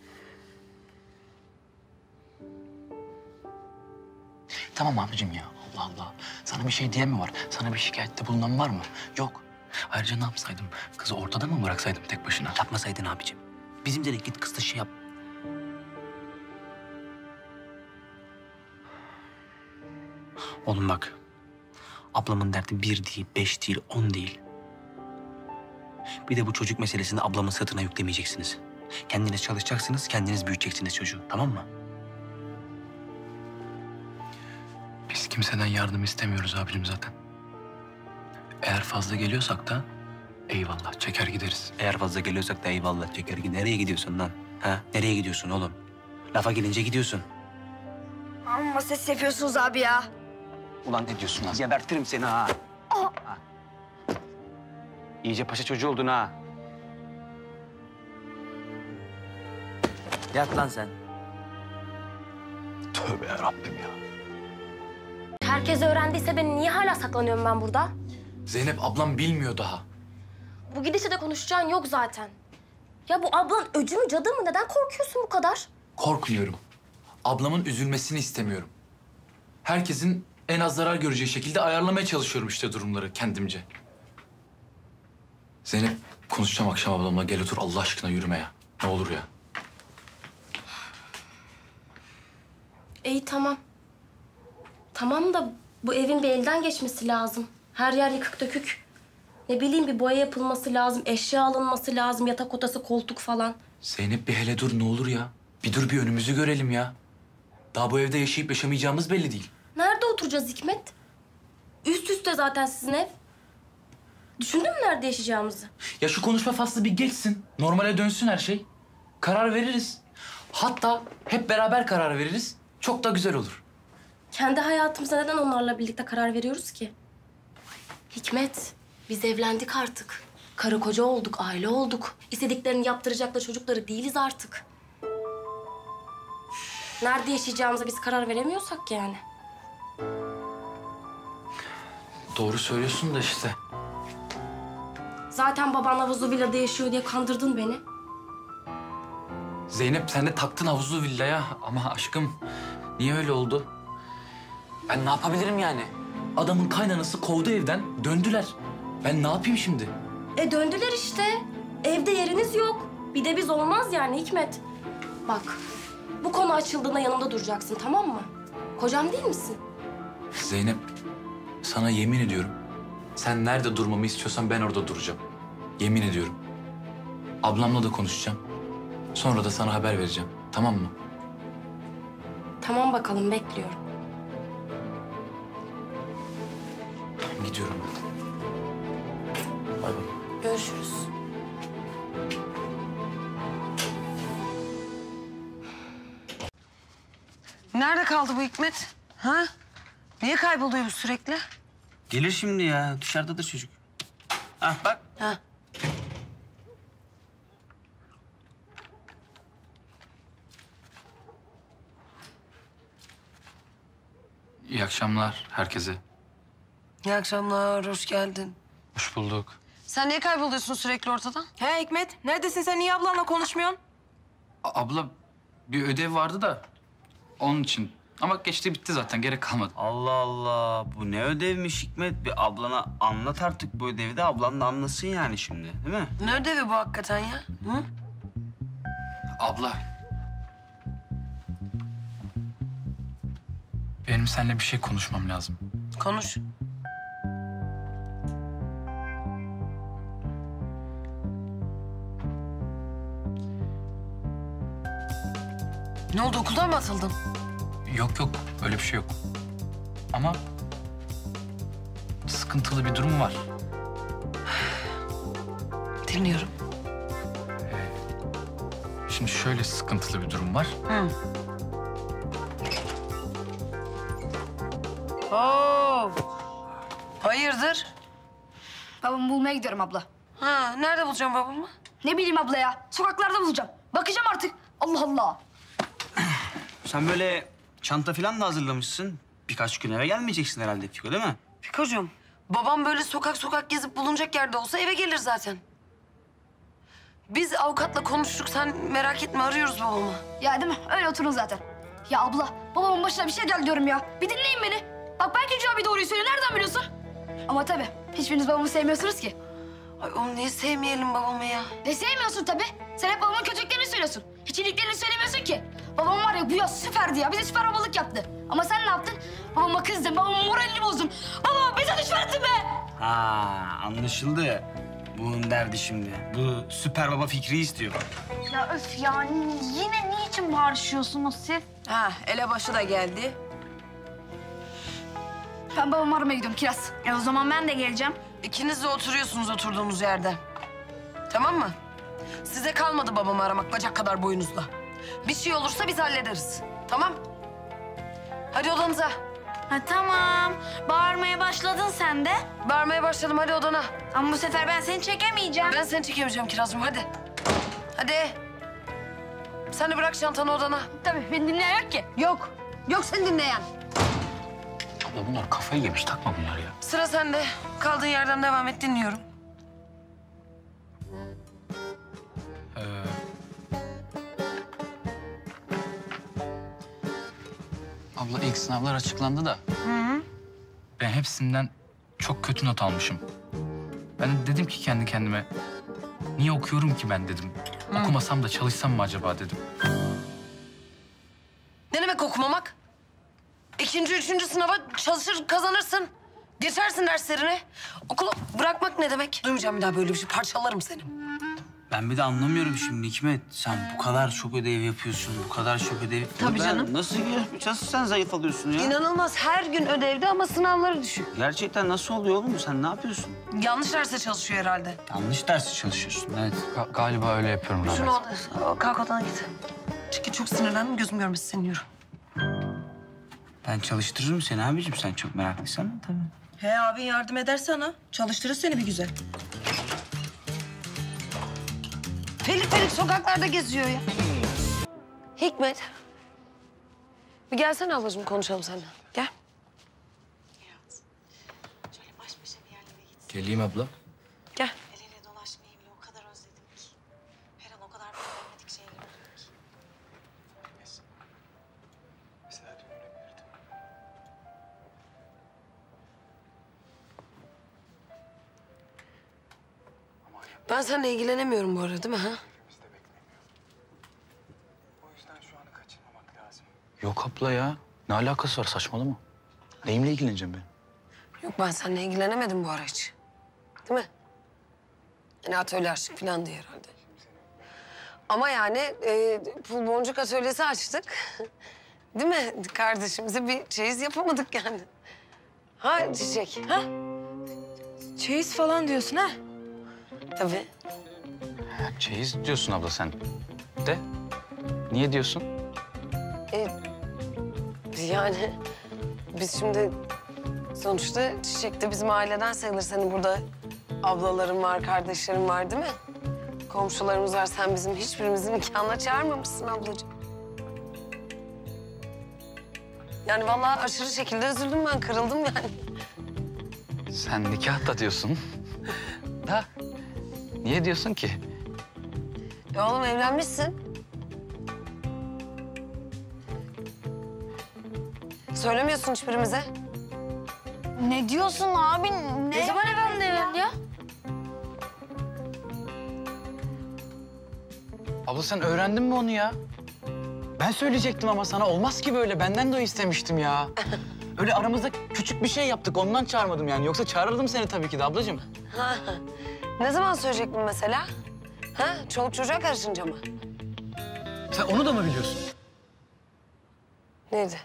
Tamam abicim ya, Allah Allah. Sana bir şey diyen mi var? Sana bir şikayette bulunan var mı? Yok. Ayrıca ne yapsaydım? Kızı ortada mı bıraksaydım tek başına? Yapmasaydın abicim. Bizim de git kızla şey yap. Oğlum bak. Ablamın derdi bir değil, beş değil, on değil. Bir de bu çocuk meselesini ablamın sırtına yüklemeyeceksiniz. Kendiniz çalışacaksınız, kendiniz büyüteceksiniz çocuğu. Tamam mı? Biz kimseden yardım istemiyoruz abicim zaten. Eğer fazla geliyorsak da eyvallah çeker gideriz. Eğer fazla geliyorsak da eyvallah çeker. Nereye gidiyorsun lan? Ha? Nereye gidiyorsun oğlum? Lafa gelince gidiyorsun. Amma ses yapıyorsunuz abi ya. Ulan ne diyorsun lan? Gebertirim seni ha. Aa. Ha. İyice paşa çocuğu oldun ha. Yat lan sen. Tövbe yarabbim ya. Herkes öğrendiyse ben niye hala saklanıyorum ben burada? Zeynep ablam bilmiyor daha. Bu gidişle de konuşacağın yok zaten. Ya bu ablan öcü mü cadı mı? Neden korkuyorsun bu kadar? Korkmuyorum. Ablamın üzülmesini istemiyorum. Herkesin en az zarar göreceği şekilde ayarlamaya çalışıyorum işte durumları kendimce. Zeynep konuşacağım akşam ablamla. Gel otur Allah aşkına yürüme ya. Ne olur ya. İyi tamam. Tamam da bu evin bir elden geçmesi lazım. Her yer yıkık dökük. Ne bileyim bir boya yapılması lazım, eşya alınması lazım, yatak odası, koltuk falan. Zeynep bir hele dur ne olur ya. Bir dur bir önümüzü görelim ya. Daha bu evde yaşayıp yaşamayacağımız belli değil. Nerede oturacağız Hikmet? Üst üste zaten sizin ev. Düşündün mü nerede yaşayacağımızı? Ya şu konuşma faslı bir geçsin. Normale dönsün her şey. Karar veririz. Hatta hep beraber karar veririz. Çok da güzel olur. Kendi hayatımıza neden onlarla birlikte karar veriyoruz ki? Hikmet, biz evlendik artık. Karı koca olduk, aile olduk. İstediklerini yaptıracakları çocukları değiliz artık. Nerede yaşayacağımıza biz karar veremiyorsak yani. Doğru söylüyorsun da işte. Zaten baban havuzlu villada yaşıyor diye kandırdın beni. Zeynep sen de taktın havuzlu villaya ama aşkım niye öyle oldu? Ben ne yapabilirim yani? Adamın kaynanası kovdu evden, döndüler. Ben ne yapayım şimdi? E döndüler işte. Evde yeriniz yok. Bir de biz olmaz yani Hikmet. Bak, bu konu açıldığında yanımda duracaksın tamam mı? Kocam değil misin? Zeynep, sana yemin ediyorum. Sen nerede durmamı istiyorsan ben orada duracağım. Yemin ediyorum. Ablamla da konuşacağım. Sonra da sana haber vereceğim. Tamam mı? Tamam bakalım bekliyorum. Tamam gidiyorum ben. Bay bay. Görüşürüz. Nerede kaldı bu Hikmet? Ha? Niye kayboluyor bu sürekli? Gelir şimdi ya. Dışarıdadır çocuk. Ah bak. Ha. İyi akşamlar herkese. İyi akşamlar, hoş geldin. Hoş bulduk. Sen niye kayboluyorsun sürekli ortadan? He Hikmet, neredesin sen? Niye ablanla konuşmuyorsun? A- abla bir ödev vardı da onun için. Ama geçti bitti zaten gerek kalmadı. Allah Allah. Bu ne ödevmiş Hikmet? Bir ablana anlat artık bu ödevi de ablan da anlasın yani şimdi. Değil mi? Ne ödevi bu hakikaten ya? Hı? Abla. Benim seninle bir şey konuşmam lazım. Konuş. Ne oldu, okuldan mı atıldın? Yok yok öyle bir şey yok. Ama sıkıntılı bir durum var. Dinliyorum. Şimdi şöyle sıkıntılı bir durum var. Hı. Oo. Hayırdır? Babamı bulmaya gidiyorum abla. Ha, nerede bulacağım babamı? Ne bileyim abla ya. Sokaklarda bulacağım. Bakacağım artık. Allah Allah. Sen böyle çanta falan da hazırlamışsın. Birkaç gün eve gelmeyeceksin herhalde Fiko değil mi? Fikocuğum, babam böyle sokak sokak gezip bulunacak yerde olsa eve gelir zaten. Biz avukatla konuştuk, sen merak etme arıyoruz babamı. Ya değil mi? Öyle oturun zaten. Ya abla, babamın başına bir şey geldi diyorum ya. Bir dinleyin beni. Bak belki Hücü abi doğruyu söylüyor. Nereden biliyorsun? Ama tabii hiçbiriniz babamı sevmiyorsunuz ki. Ay oğlum niye sevmeyelim babamı ya? Ne sevmiyorsun tabii. Sen hep babamın kötülüklerini söylüyorsun. Hiç iyiliklerini söylemiyorsun ki. Babam var ya bu yaz süperdi ya. Bize süper babalık yaptı. Ama sen ne yaptın? Babama kızdın, babamın moralini bozdun. Babama bize düşman ettin be! Ha anlaşıldı. Bunun derdi şimdi. Bu süper baba Fikri'yi istiyor. Ya öf ya yine niçin bağırışıyorsunuz siz? Ha, elebaşı da geldi. Ben babamı aramaya gidiyorum Kiraz. E o zaman ben de geleceğim. İkiniz de oturuyorsunuz oturduğunuz yerde. Tamam mı? Size kalmadı babamı aramak bacak kadar boyunuzla. Bir şey olursa biz hallederiz. Tamam? Hadi odanıza. Ha tamam. Bağırmaya başladın sen de. Bağırmaya başladım, hadi odana. Ama bu sefer ben seni çekemeyeceğim. Ben seni çekemeyeceğim Kirazcığım, hadi. Hadi. Sen de bırak çantanı odana. Tabii, beni dinleyen yok ki. Yok. Yok seni dinleyen. Abla bunlar kafayı yemiş. Takma bunlar ya. Sıra sende. Kaldığın yerden devam et, dinliyorum. Ee, abla ilk sınavlar açıklandı da Hı hı. ben hepsinden çok kötü not almışım. Ben de dedim ki kendi kendime niye okuyorum ki ben dedim. Hı. Okumasam da çalışsam mı acaba dedim. Ne demek okumamak? İkinci, üçüncü sınava çalışır, kazanırsın. Geçersin derslerini. Okulu bırakmak ne demek? Duymayacağım bir daha böyle bir şey. Parçalarım seni. Ben bir de anlamıyorum şimdi Hikmet. Sen bu kadar çok ödev yapıyorsun, bu kadar çok ödev... Tabii Ben canım. Nasıl, nasıl sen zayıf alıyorsun ya? İnanılmaz. Her gün ödevde ama sınavları düşük. Gerçekten nasıl oluyor oğlum? Sen ne yapıyorsun? Yanlış derse çalışıyor herhalde. Yanlış dersi çalışıyorsun, evet. Ga- galiba öyle yapıyorum Rahmet. Şunu al, kalk odana git. Çünkü çok sinirlendim, gözüm görmesin seni, yürü. Ben çalıştırırım seni abicim. Sen çok meraklıysan tabii. He, abin yardım eder sana. Çalıştırır seni bir güzel. Felik felik sokaklarda geziyor ya. Hikmet. Bir gelsene ablacığım, konuşalım seninle. Gel. Geleyim abla. Gel. Ben seninle ilgilenemiyorum bu arada, değil mi ha? Yok abla ya. Ne alakası var? Saçmalama. Neyimle ilgileneceğim ben? Yok, ben seninle ilgilenemedim bu ara hiç. Değil mi? Yani atölye aşık falan diye herhalde. Ama yani e, pul boncuk atölyesi açtık. Değil mi? Kardeşimize bir çeyiz yapamadık yani. Ha Çiçek? Ha? Çeyiz falan diyorsun ha? Tabii. Çeyiz diyorsun abla sen. De. Niye diyorsun? E, yani biz şimdi sonuçta Çiçek de bizim aileden sayılır. Senin burada ablaların var, kardeşlerin var değil mi? Komşularımız var. Sen bizim hiçbirimizin nikahına çağırmamışsın ablacığım. Yani vallahi aşırı şekilde üzüldüm ben, kırıldım yani. Sen nikah da diyorsun. Da. Niye diyorsun ki? E oğlum evlenmişsin. Söylemiyorsun hiçbirimize. Ne diyorsun abi? Ne, ne zaman evlendi ya? ya? Abla sen öğrendin mi onu ya? Ben söyleyecektim ama sana. Olmaz ki böyle. Benden de o istemiştim ya. Öyle aramızda küçük bir şey yaptık. Ondan çağırmadım yani. Yoksa çağırırdım seni tabii ki de ablacığım. Ha. Ne zaman söyleyecektin mesela? Ha? Çoluk çocuğa karışınca mı? Sen onu da mı biliyorsun? Neydi?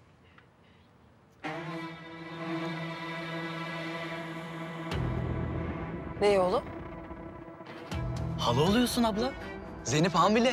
Neyi oğlum? Hala oluyorsun abla. Zeynep hamile.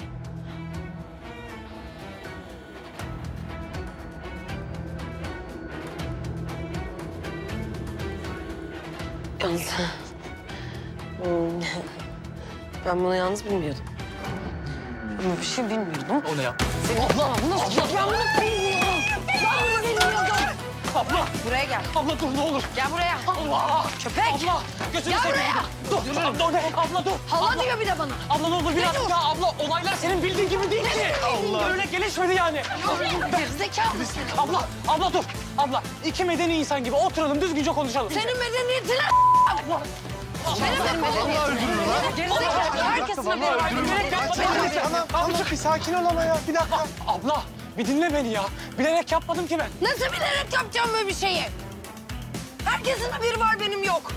Yalnız... Hmm, ben bunu yalnız bilmiyordum. Ben bir şey bilmiyordum. O ne ya? Senin... Abla, abla, abla. Ben bunu bilmiyorum. Ben bunu bilmiyordum. Abla. Buraya gel. Abla dur ne olur. Gel buraya. Allah. Köpek. Abla. Gözünü Gel seveyim. buraya. Dur. Dur. Dur. Ne? Abla dur. Hala abla. diyor bir de bana. Abla ne olur Ne biraz. diyor? Ya abla olaylar senin bildiğin gibi değil ki. Allah. Öyle gelişmedi yani. Gerizekalı mısın? Abla. Abla dur. Abla iki medeni insan gibi oturalım düzgünce konuşalım. Senin medeniyetine... Abla. Senin medeniyetine... Gerizekalı. Herkesin haberi var. Tamam, tamam. Bir sakin ol ama ya. Bir dakika. Abla bir dinle beni ya. Bilerek yapmadım ki ben. Nasıl bilerek yapacağım böyle bir şeyi? Herkesin haberi var, benim yok.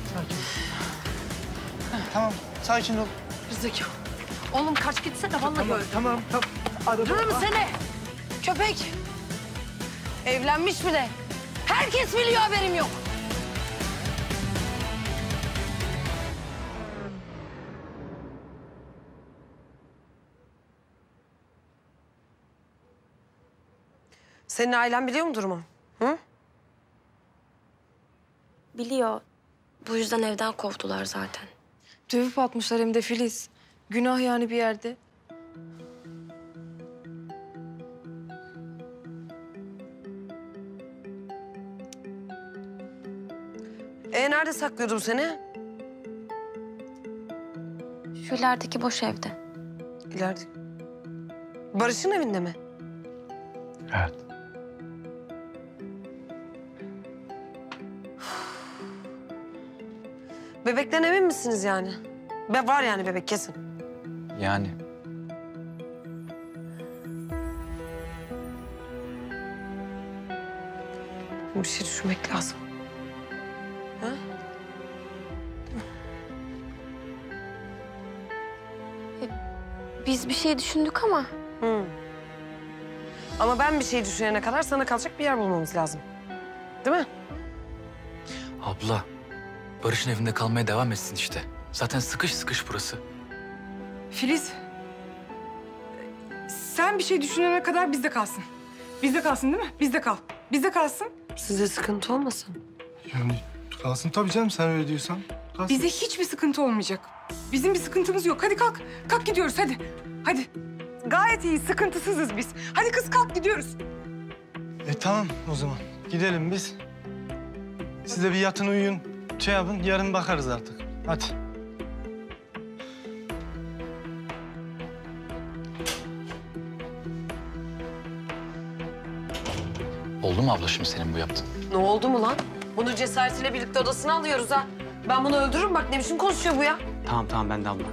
Tamam, sakin ol. Gerizekalı. Oğlum kaç gitsene, vallahi Tamam, öyle. tamam, tamam. Arada... Durur mu seni? Köpek. Evlenmiş bile. Herkes biliyor, haberim yok. Senin ailen biliyor mu durumu? Hı? biliyor. Bu yüzden evden kovdular zaten. Dövüp atmışlar hem de Filiz. Günah yani bir yerde. E nerede saklıyordum seni? Şu ilerideki boş evde. İleride. Barış'ın evinde mi? Evet. Bebekten emin misiniz yani? Be var yani bebek kesin. Yani Bir şey düşünmek lazım. Ha? Biz bir şey düşündük ama. Hı. Ama ben bir şey düşünene kadar sana kalacak bir yer bulmamız lazım. Değil mi? Abla, Barış'ın evinde kalmaya devam etsin işte. Zaten sıkış sıkış burası. Filiz. Sen bir şey düşünene kadar bizde kalsın. Bizde kalsın değil mi? Bizde kal. Bizde kalsın. Size sıkıntı olmasın. Yani kalsın tabii canım sen öyle diyorsan. Kalsın. Bize hiçbir sıkıntı olmayacak. Bizim bir sıkıntımız yok. Hadi kalk. Kalk gidiyoruz hadi. Hadi. Gayet iyi, sıkıntısızız biz. Hadi kız kalk gidiyoruz. E tamam o zaman. Gidelim biz. Siz de bir yatın uyuyun. Şey yapın yarın bakarız artık. Hadi. Oldu mu abla şimdi senin bu yaptığın? Ne oldu mu lan? Bunu cesaretiyle birlikte odasına alıyoruz ha. Ben bunu öldürürüm bak ne biçim konuşuyor bu ya. Tamam tamam ben de abla.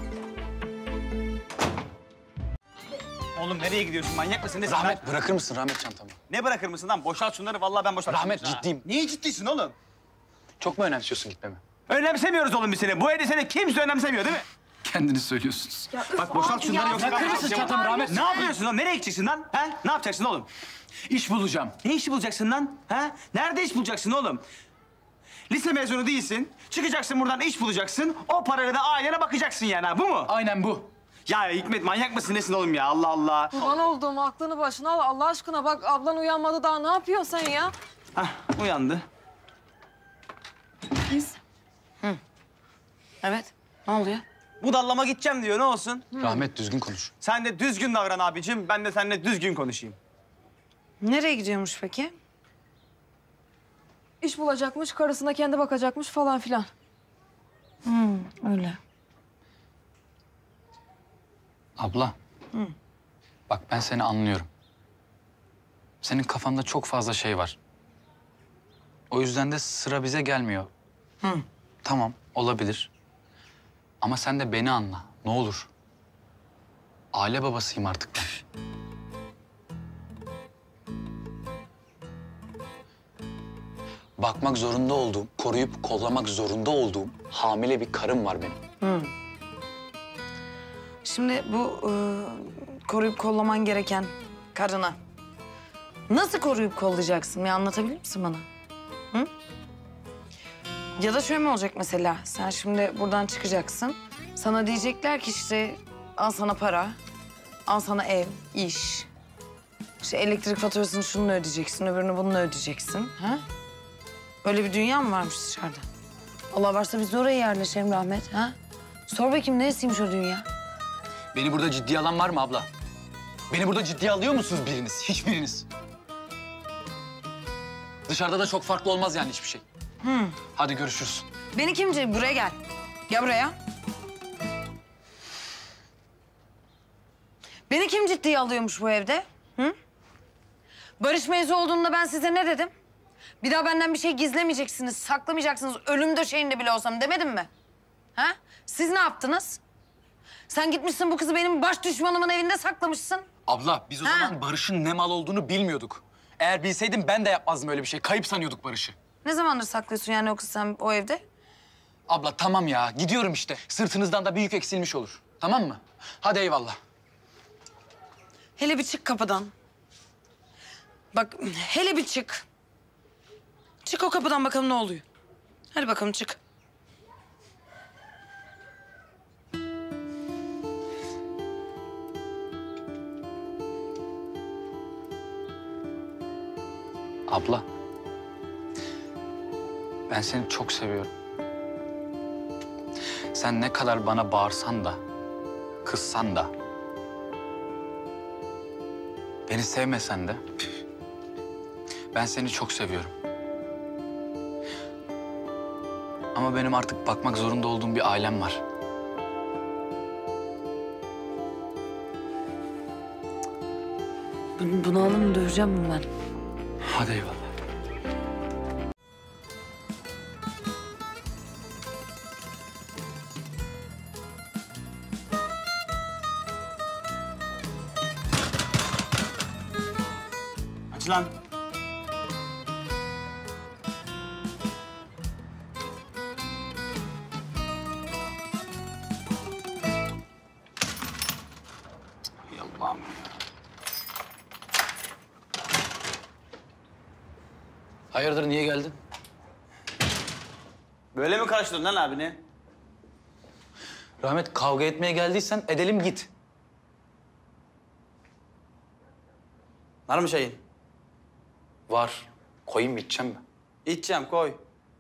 Oğlum nereye gidiyorsun? Manyak mısın? Nesin Rahmet lan? bırakır mısın Rahmet çantamı? Ne bırakır mısın lan? Boşalt şunları. Vallahi ben boşaltırım. Rahmet ciddiyim. Niye ciddisin oğlum? Çok mu önemsiyorsun gitmemi? Önemsemiyoruz oğlum biz seni. Bu evde seni kimse önemsemiyor değil mi? Kendiniz söylüyorsunuz. Bak boşalt şunları yoksa... Bırakır mısın çantamı Rahmet? Ne yapıyorsun oğlum? Nereye gideceksin lan? He? Ne yapacaksın oğlum? İş bulacağım. Ne işi bulacaksın lan? He? Nerede iş bulacaksın oğlum? Lise mezunu değilsin. Çıkacaksın buradan iş bulacaksın. O parayla da ailene bakacaksın yani ha. Bu mu? Aynen bu. Ya Hikmet manyak mısın nesin oğlum ya? Allah Allah. Kurban olduğum aklını başına al Allah aşkına. Bak ablan uyanmadı daha ne yapıyorsun sen ya? Hah uyandı. Biz. Evet. Ne oluyor? Budallama gideceğim diyor. Ne olsun? Rahmet düzgün konuş. Sen de düzgün davran abicim. Ben de seninle düzgün konuşayım. Nereye gidiyormuş peki? İş bulacakmış, karısına kendi bakacakmış falan filan. Hmm, öyle. Abla. Hı. Bak ben seni anlıyorum. Senin kafanda çok fazla şey var. O yüzden de sıra bize gelmiyor. Hı. Tamam olabilir. Ama sen de beni anla. Ne olur. Aile babasıyım artık ben. Bakmak zorunda olduğum, koruyup kollamak zorunda olduğum hamile bir karım var benim. Hı. Şimdi bu e, koruyup kollaman gereken karına nasıl koruyup kollayacaksın? Bir anlatabilir misin bana? Hı? Ya da şöyle mi olacak mesela? Sen şimdi buradan çıkacaksın. Sana diyecekler ki işte al sana para, al sana ev, iş. İşte elektrik faturasını şununla ödeyeceksin, öbürünü bununla ödeyeceksin. Ha? Öyle bir dünya mı varmış dışarıda? Allah varsa biz de oraya yerleşelim Rahmet. Ha? Sor bakayım neresiymiş o dünya? Beni burada ciddiye alan var mı abla? Beni burada ciddiye alıyor musunuz biriniz? Hiçbiriniz. Dışarıda da çok farklı olmaz yani hiçbir şey. Hı. Hadi görüşürüz. Beni kimce buraya gel. Gel buraya. Beni kim ciddiye alıyormuş bu evde? Hı? Barış mevzu olduğunda ben size ne dedim? Bir daha benden bir şey gizlemeyeceksiniz, saklamayacaksınız. Ölüm döşeğinde bile olsam demedim mi? Ha? Siz ne yaptınız? Sen gitmişsin bu kızı benim baş düşmanımın evinde saklamışsın. Abla biz o Ha. zaman Barış'ın ne mal olduğunu bilmiyorduk. Eğer bilseydim ben de yapmazdım öyle bir şey. Kayıp sanıyorduk Barış'ı. Ne zamandır saklıyorsun yani o kızı sen o evde? Abla tamam ya gidiyorum işte. Sırtınızdan da bir yük eksilmiş olur. Tamam mı? Hadi eyvallah. Hele bir çık kapıdan. Bak hele bir çık. Çık o kapıdan bakalım ne oluyor. Hadi bakalım çık. Abla. Ben seni çok seviyorum. Sen ne kadar bana bağırsan da, kızsan da, beni sevmesen de ben seni çok seviyorum. Ama benim artık bakmak zorunda olduğum bir ailem var. Bunu, bunu alın döveceğim mi ben? Hadi eyvallah. Aç lan. Hay Allah'ım. Hayırdır, niye geldin? Böyle mi karşıladın lan abini? Rahmet, kavga etmeye geldiysen edelim git. Var mı şeyin? Var. Koyayım mı, içeceğim mi? İçeceğim, koy.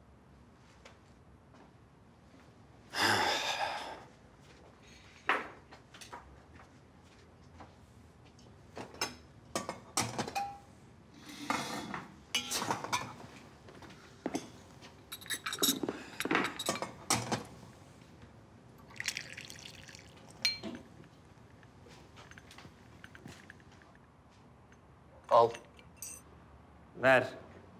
Al. Ver.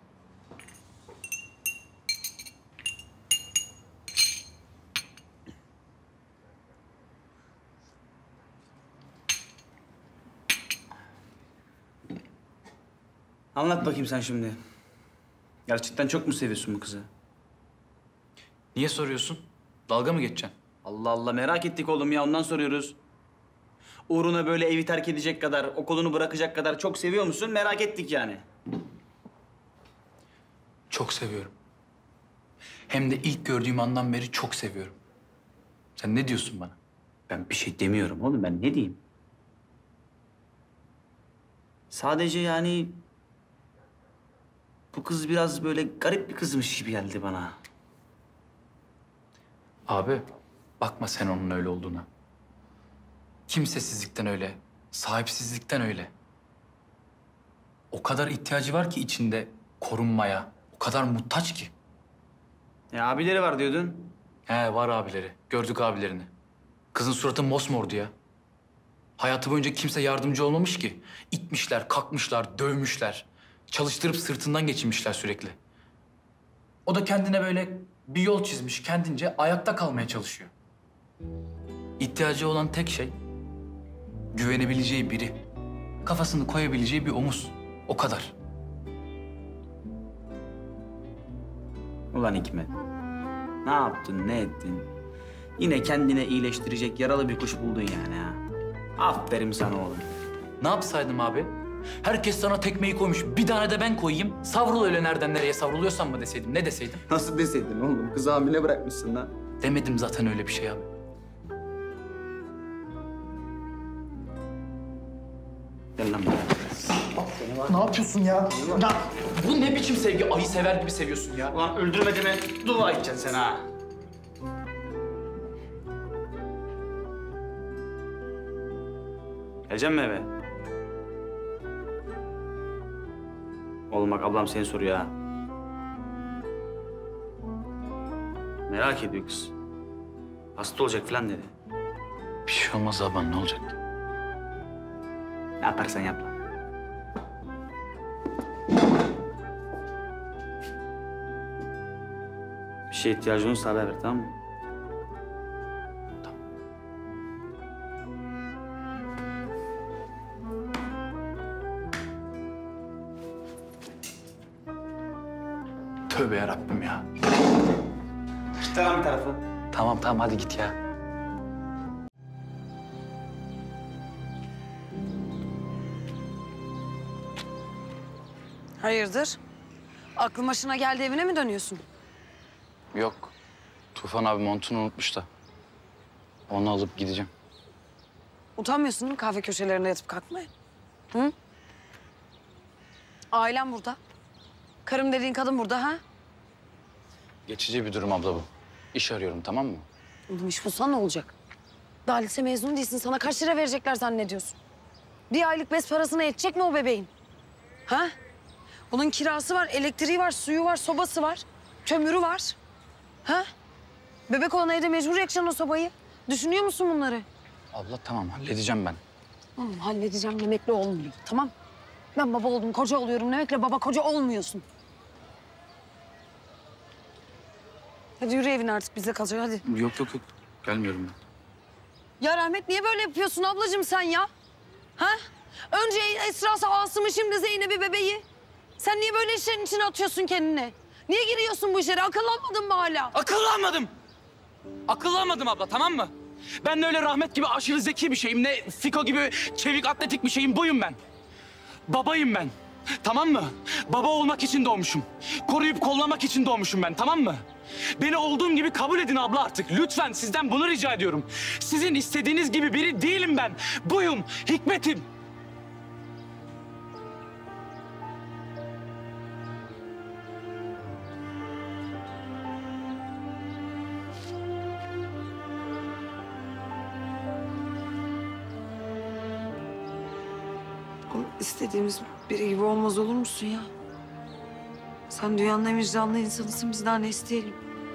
Anlat bakayım sen şimdi. Gerçekten çok mu seviyorsun bu kızı? Niye soruyorsun? Dalga mı geçeceksin? Allah Allah, merak ettik oğlum ya, ondan soruyoruz. Uğruna böyle evi terk edecek kadar, okulunu bırakacak kadar çok seviyor musun? Merak ettik yani. Çok seviyorum. Hem de ilk gördüğüm andan beri çok seviyorum. Sen ne diyorsun bana? Ben bir şey demiyorum oğlum, ben ne diyeyim? Sadece yani... Bu kız biraz böyle garip bir kızmış gibi geldi bana. Abi, bakma sen onun öyle olduğuna. Kimsesizlikten öyle, sahipsizlikten öyle. O kadar ihtiyacı var ki içinde korunmaya, o kadar muhtaç ki. Ya abileri var diyordun. He, var abileri. Gördük abilerini. Kızın suratı mosmordu ya. Hayatı boyunca kimse yardımcı olmamış ki. İtmişler, kalkmışlar, dövmüşler. Çalıştırıp sırtından geçirmişler sürekli. O da kendine böyle bir yol çizmiş, kendince ayakta kalmaya çalışıyor. İhtiyacı olan tek şey güvenebileceği biri. Kafasını koyabileceği bir omuz. O kadar. Ulan Hikmet. Ne yaptın, ne ettin? Yine kendine iyileştirecek yaralı bir kuş buldun yani ha. Aferin sana oğlum. Ne yapsaydım abi? Herkes sana tekmeyi koymuş. Bir tane de ben koyayım. Savrul öyle nereden nereye savruluyorsan mı deseydim? Ne deseydim? Nasıl deseydin oğlum? Kızı hamile bırakmışsın lan. Demedim zaten öyle bir şey abi. Gel lan buraya. Ne yapıyorsun ya? Ya bu ne biçim sevgi? Ayı sever gibi seviyorsun ya. Ulan öldürmediğime dua edeceksin sen ha. Geleceksin mi eve? Oğlum bak, ablam seni soruyor ha. Merak ediyor kız. Hasta olacak falan dedi. Bir şey olmaz abi, ne olacak? Ne yaparsan yap lan. Bir şeye ihtiyacın olursa haber ver, tamam mı? Tövbe yarabbim ya. Git lan bir tarafı. Tamam tamam, hadi git ya. Hayırdır? Aklın başına geldi, evine mi dönüyorsun? Yok. Tufan abi montunu unutmuş da. Onu alıp gideceğim. Utanmıyorsun değil mi kahve köşelerinde yatıp kalkmaya? Hı? Ailem burada. Karım dediğin kadın burada ha? Geçici bir durum abla bu. İş arıyorum, tamam mı? Oğlum iş bulsan ne olacak? Daha lise mezunu değilsin. Sana kaç lira verecekler zannediyorsun? Bir aylık bez parasına yetecek mi o bebeğin? Ha? Bunun kirası var, elektriği var, suyu var, sobası var. Kömürü var. Ha? Bebek olan evde mecbur yakacaksın o sobayı. Düşünüyor musun bunları? Abla tamam, halledeceğim ben. Oğlum halledeceğim demekle olmuyor, tamam? Ben baba oldum, koca oluyorum demekle baba koca olmuyorsun. Hadi yürü evine artık, bize kalacak hadi. Yok yok yok, gelmiyorum ben. Ya Rahmet niye böyle yapıyorsun ablacığım sen ya? Ha? Önce Esra'sı Asım'ı, şimdi Zeynep'i bebeği. Sen niye böyle işlerin içine atıyorsun kendini? Niye giriyorsun bu işlere? Akıllanmadın mı hala? Akıllanmadım. Akıllanmadım abla, tamam mı? Ben de öyle Rahmet gibi aşırı zeki bir şeyim. Ne Fiko gibi çevik atletik bir şeyim. Buyum ben. Babayım ben. Tamam mı? Baba olmak için doğmuşum. Koruyup kollamak için doğmuşum ben, tamam mı? Beni olduğum gibi kabul edin abla artık. Lütfen sizden bunu rica ediyorum. Sizin istediğiniz gibi biri değilim ben. Buyum, Hikmet'im. İstediğimiz biri gibi olmaz olur musun ya? Sen dünyanın en vicdanlı insanısın, biz daha ne isteyelim?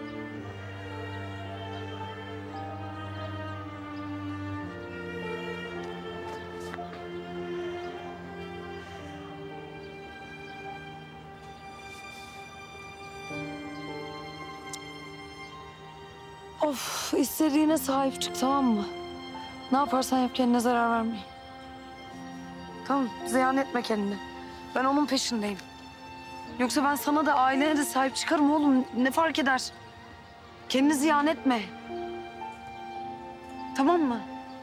Of, istediğine sahip çık, tamam mı? Ne yaparsan yap, kendine zarar verme. Tamam, ziyan etme kendini. Ben onun peşindeyim. Yoksa ben sana da ailene de sahip çıkarım oğlum. Ne fark eder? Kendini ziyan etme. Tamam mı?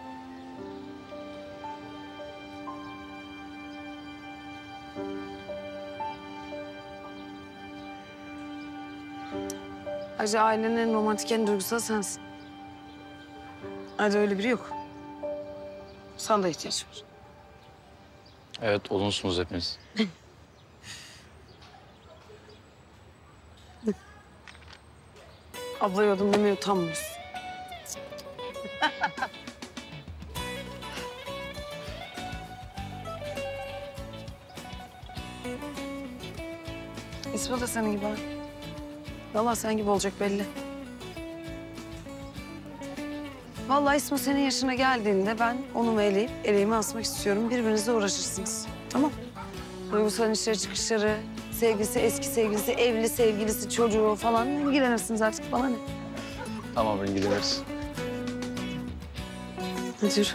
Ayrıca ailenin en romantik, en duygusal sensin. Ayrıca öyle biri yok. Sana da ihtiyaç var. Evet, olumsuzsunuz hepiniz. Abla yordum demeye utanmıyorsun. İsmail da senin gibi ha. Vallahi sen gibi olacak belli. Vallahi İsmail senin yaşına geldiğinde ben onu eleyip eleğimi asmak istiyorum. Birbirinizle uğraşırsınız. Tamam. Duygusal işleri, çıkışları, sevgilisi, eski sevgilisi, evli sevgilisi, çocuğu falan ilgilenirsiniz artık. Bana ne? Tamam, ilgileniriz. Hadi yürü.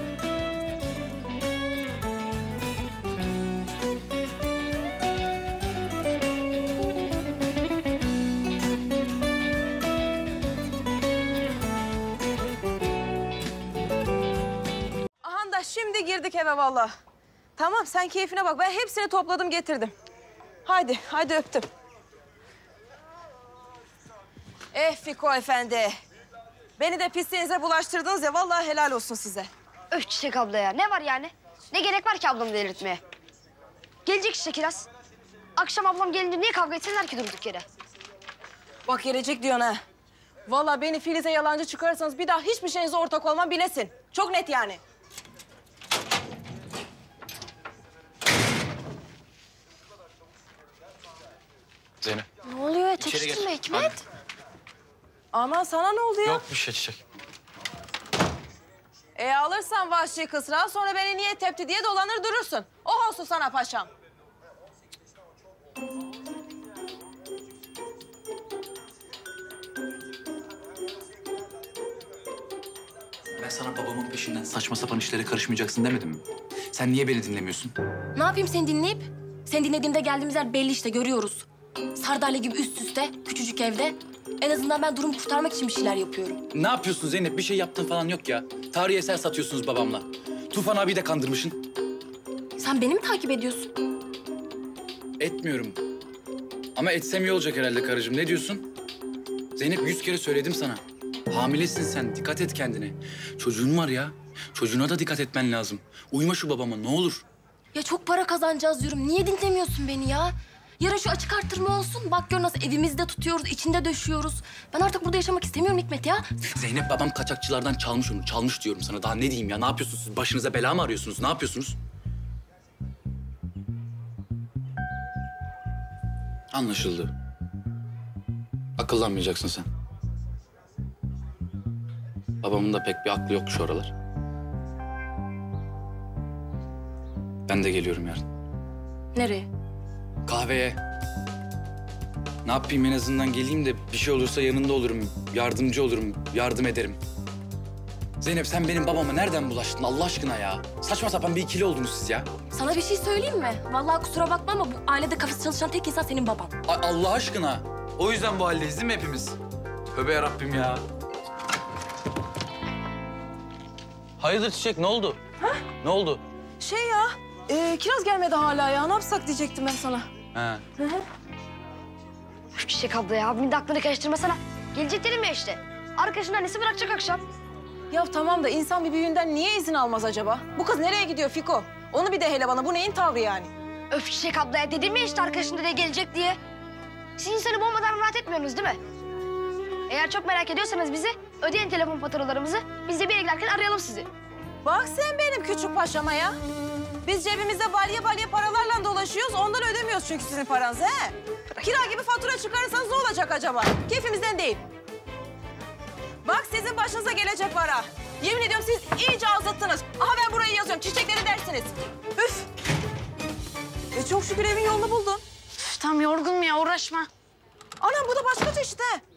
Aha da şimdi girdik eve vallahi. Tamam sen keyfine bak. Ben hepsini topladım getirdim. Haydi, haydi öptüm. Eh Fiko efendi. Beni de pisliğinize bulaştırdınız ya. Vallahi helal olsun size. Öf Çiçek abla ya. Ne var yani? Ne gerek var ki ablamı delirtmeye? Gelecek işte Kiraz. Akşam ablam gelince niye kavga etsinler ki durduk yere? Bak gelecek diyorsun ha. Vallahi beni Filiz'e yalancı çıkarırsanız bir daha hiçbir şeyinize ortak olmam bilesin. Çok net yani. Zeynep. Ne oluyor ya? İçeri geç. Çekiştirme Hikmet. Hadi. Aman sana ne oldu ya? Yok bir şey Çiçek. E alırsan vahşi kısrağı sonra beni niye tepti diye dolanır durursun. Oh olsun sana paşam. Ben sana babamın peşinden saçma sapan işlere karışmayacaksın demedim mi? Sen niye beni dinlemiyorsun? Ne yapayım seni dinleyip? Seni dinlediğimde geldiğimiz yer belli işte, görüyoruz. Sardalya gibi üst üste, küçücük evde. En azından ben durumu kurtarmak için bir şeyler yapıyorum. Ne yapıyorsun Zeynep? Bir şey yaptığın falan yok ya. Tarihi eser satıyorsunuz babamla. Tufan abi de kandırmışsın. Sen beni mi takip ediyorsun? Etmiyorum. Ama etsem iyi olacak herhalde karıcığım. Ne diyorsun? Zeynep yüz kere söyledim sana. Hamilesin sen. Dikkat et kendine. Çocuğun var ya. Çocuğuna da dikkat etmen lazım. Uyma şu babama ne olur. Ya çok para kazanacağız diyorum. Niye dinlemiyorsun beni ya? Yarın şu açık arttırma olsun. Bak gör nasıl evimizde tutuyoruz, içinde döşüyoruz. Ben artık burada yaşamak istemiyorum Hikmet ya. Zeynep babam kaçakçılardan çalmış onu. Çalmış diyorum sana. Daha ne diyeyim ya? Ne yapıyorsunuz siz? Başınıza bela mı arıyorsunuz? Ne yapıyorsunuz? Anlaşıldı. Akıllanmayacaksın sen. Babamın da pek bir aklı yok şu aralar. Ben de geliyorum yarın. Nereye? Kahveye. Ne yapayım en azından geleyim de bir şey olursa yanında olurum. Yardımcı olurum, yardım ederim. Zeynep sen benim babama nereden bulaştın Allah aşkına ya? Saçma sapan bir ikili oldunuz siz ya. Sana bir şey söyleyeyim mi? Vallahi kusura bakma ama bu ailede kafası çalışan tek insan senin baban. Ay Allah aşkına. O yüzden bu haldeyiz değil mi hepimiz? Tövbe yarabbim ya. Hayırdır Çiçek ne oldu? Ha? Ne oldu? Şey ya, e, kiraz gelmedi hala ya. Ne yapsak diyecektim ben sana. He. Hı hı. Üf Çiçek abla ya, abinin de aklını karıştırmasana. Gelecek dedim ya işte. Arkadaşının annesi bırakacak akşam. Ya tamam da insan bir büyüğünden niye izin almaz acaba? Bu kız nereye gidiyor Fiko? Onu bir de hele bana. Bu neyin tavrı yani? Öf Çiçek abla ya, dedim ya işte arkadaşın nereye gelecek diye. Siz insanı boğmadan rahat etmiyorsunuz değil mi? Eğer çok merak ediyorsanız bizi, ödeyin telefon faturalarımızı. Biz de bir yere giderken arayalım sizi. Bak sen benim küçük paşama ya. Biz cebimizde balya balya paralarla dolaşıyoruz. Ondan ödemiyoruz çünkü sizin paranızı he. Kira gibi fatura çıkarırsanız ne olacak acaba? Keyfimizden değil. Bak sizin başınıza gelecek para. Yemin ediyorum siz iyice azıttınız. Aha ben burayı yazıyorum. Çiçekleri dersiniz. Üf. E çok şükür evin yolunu buldun. Üf, tam yorgunum ya, uğraşma. Anam bu da başka işte.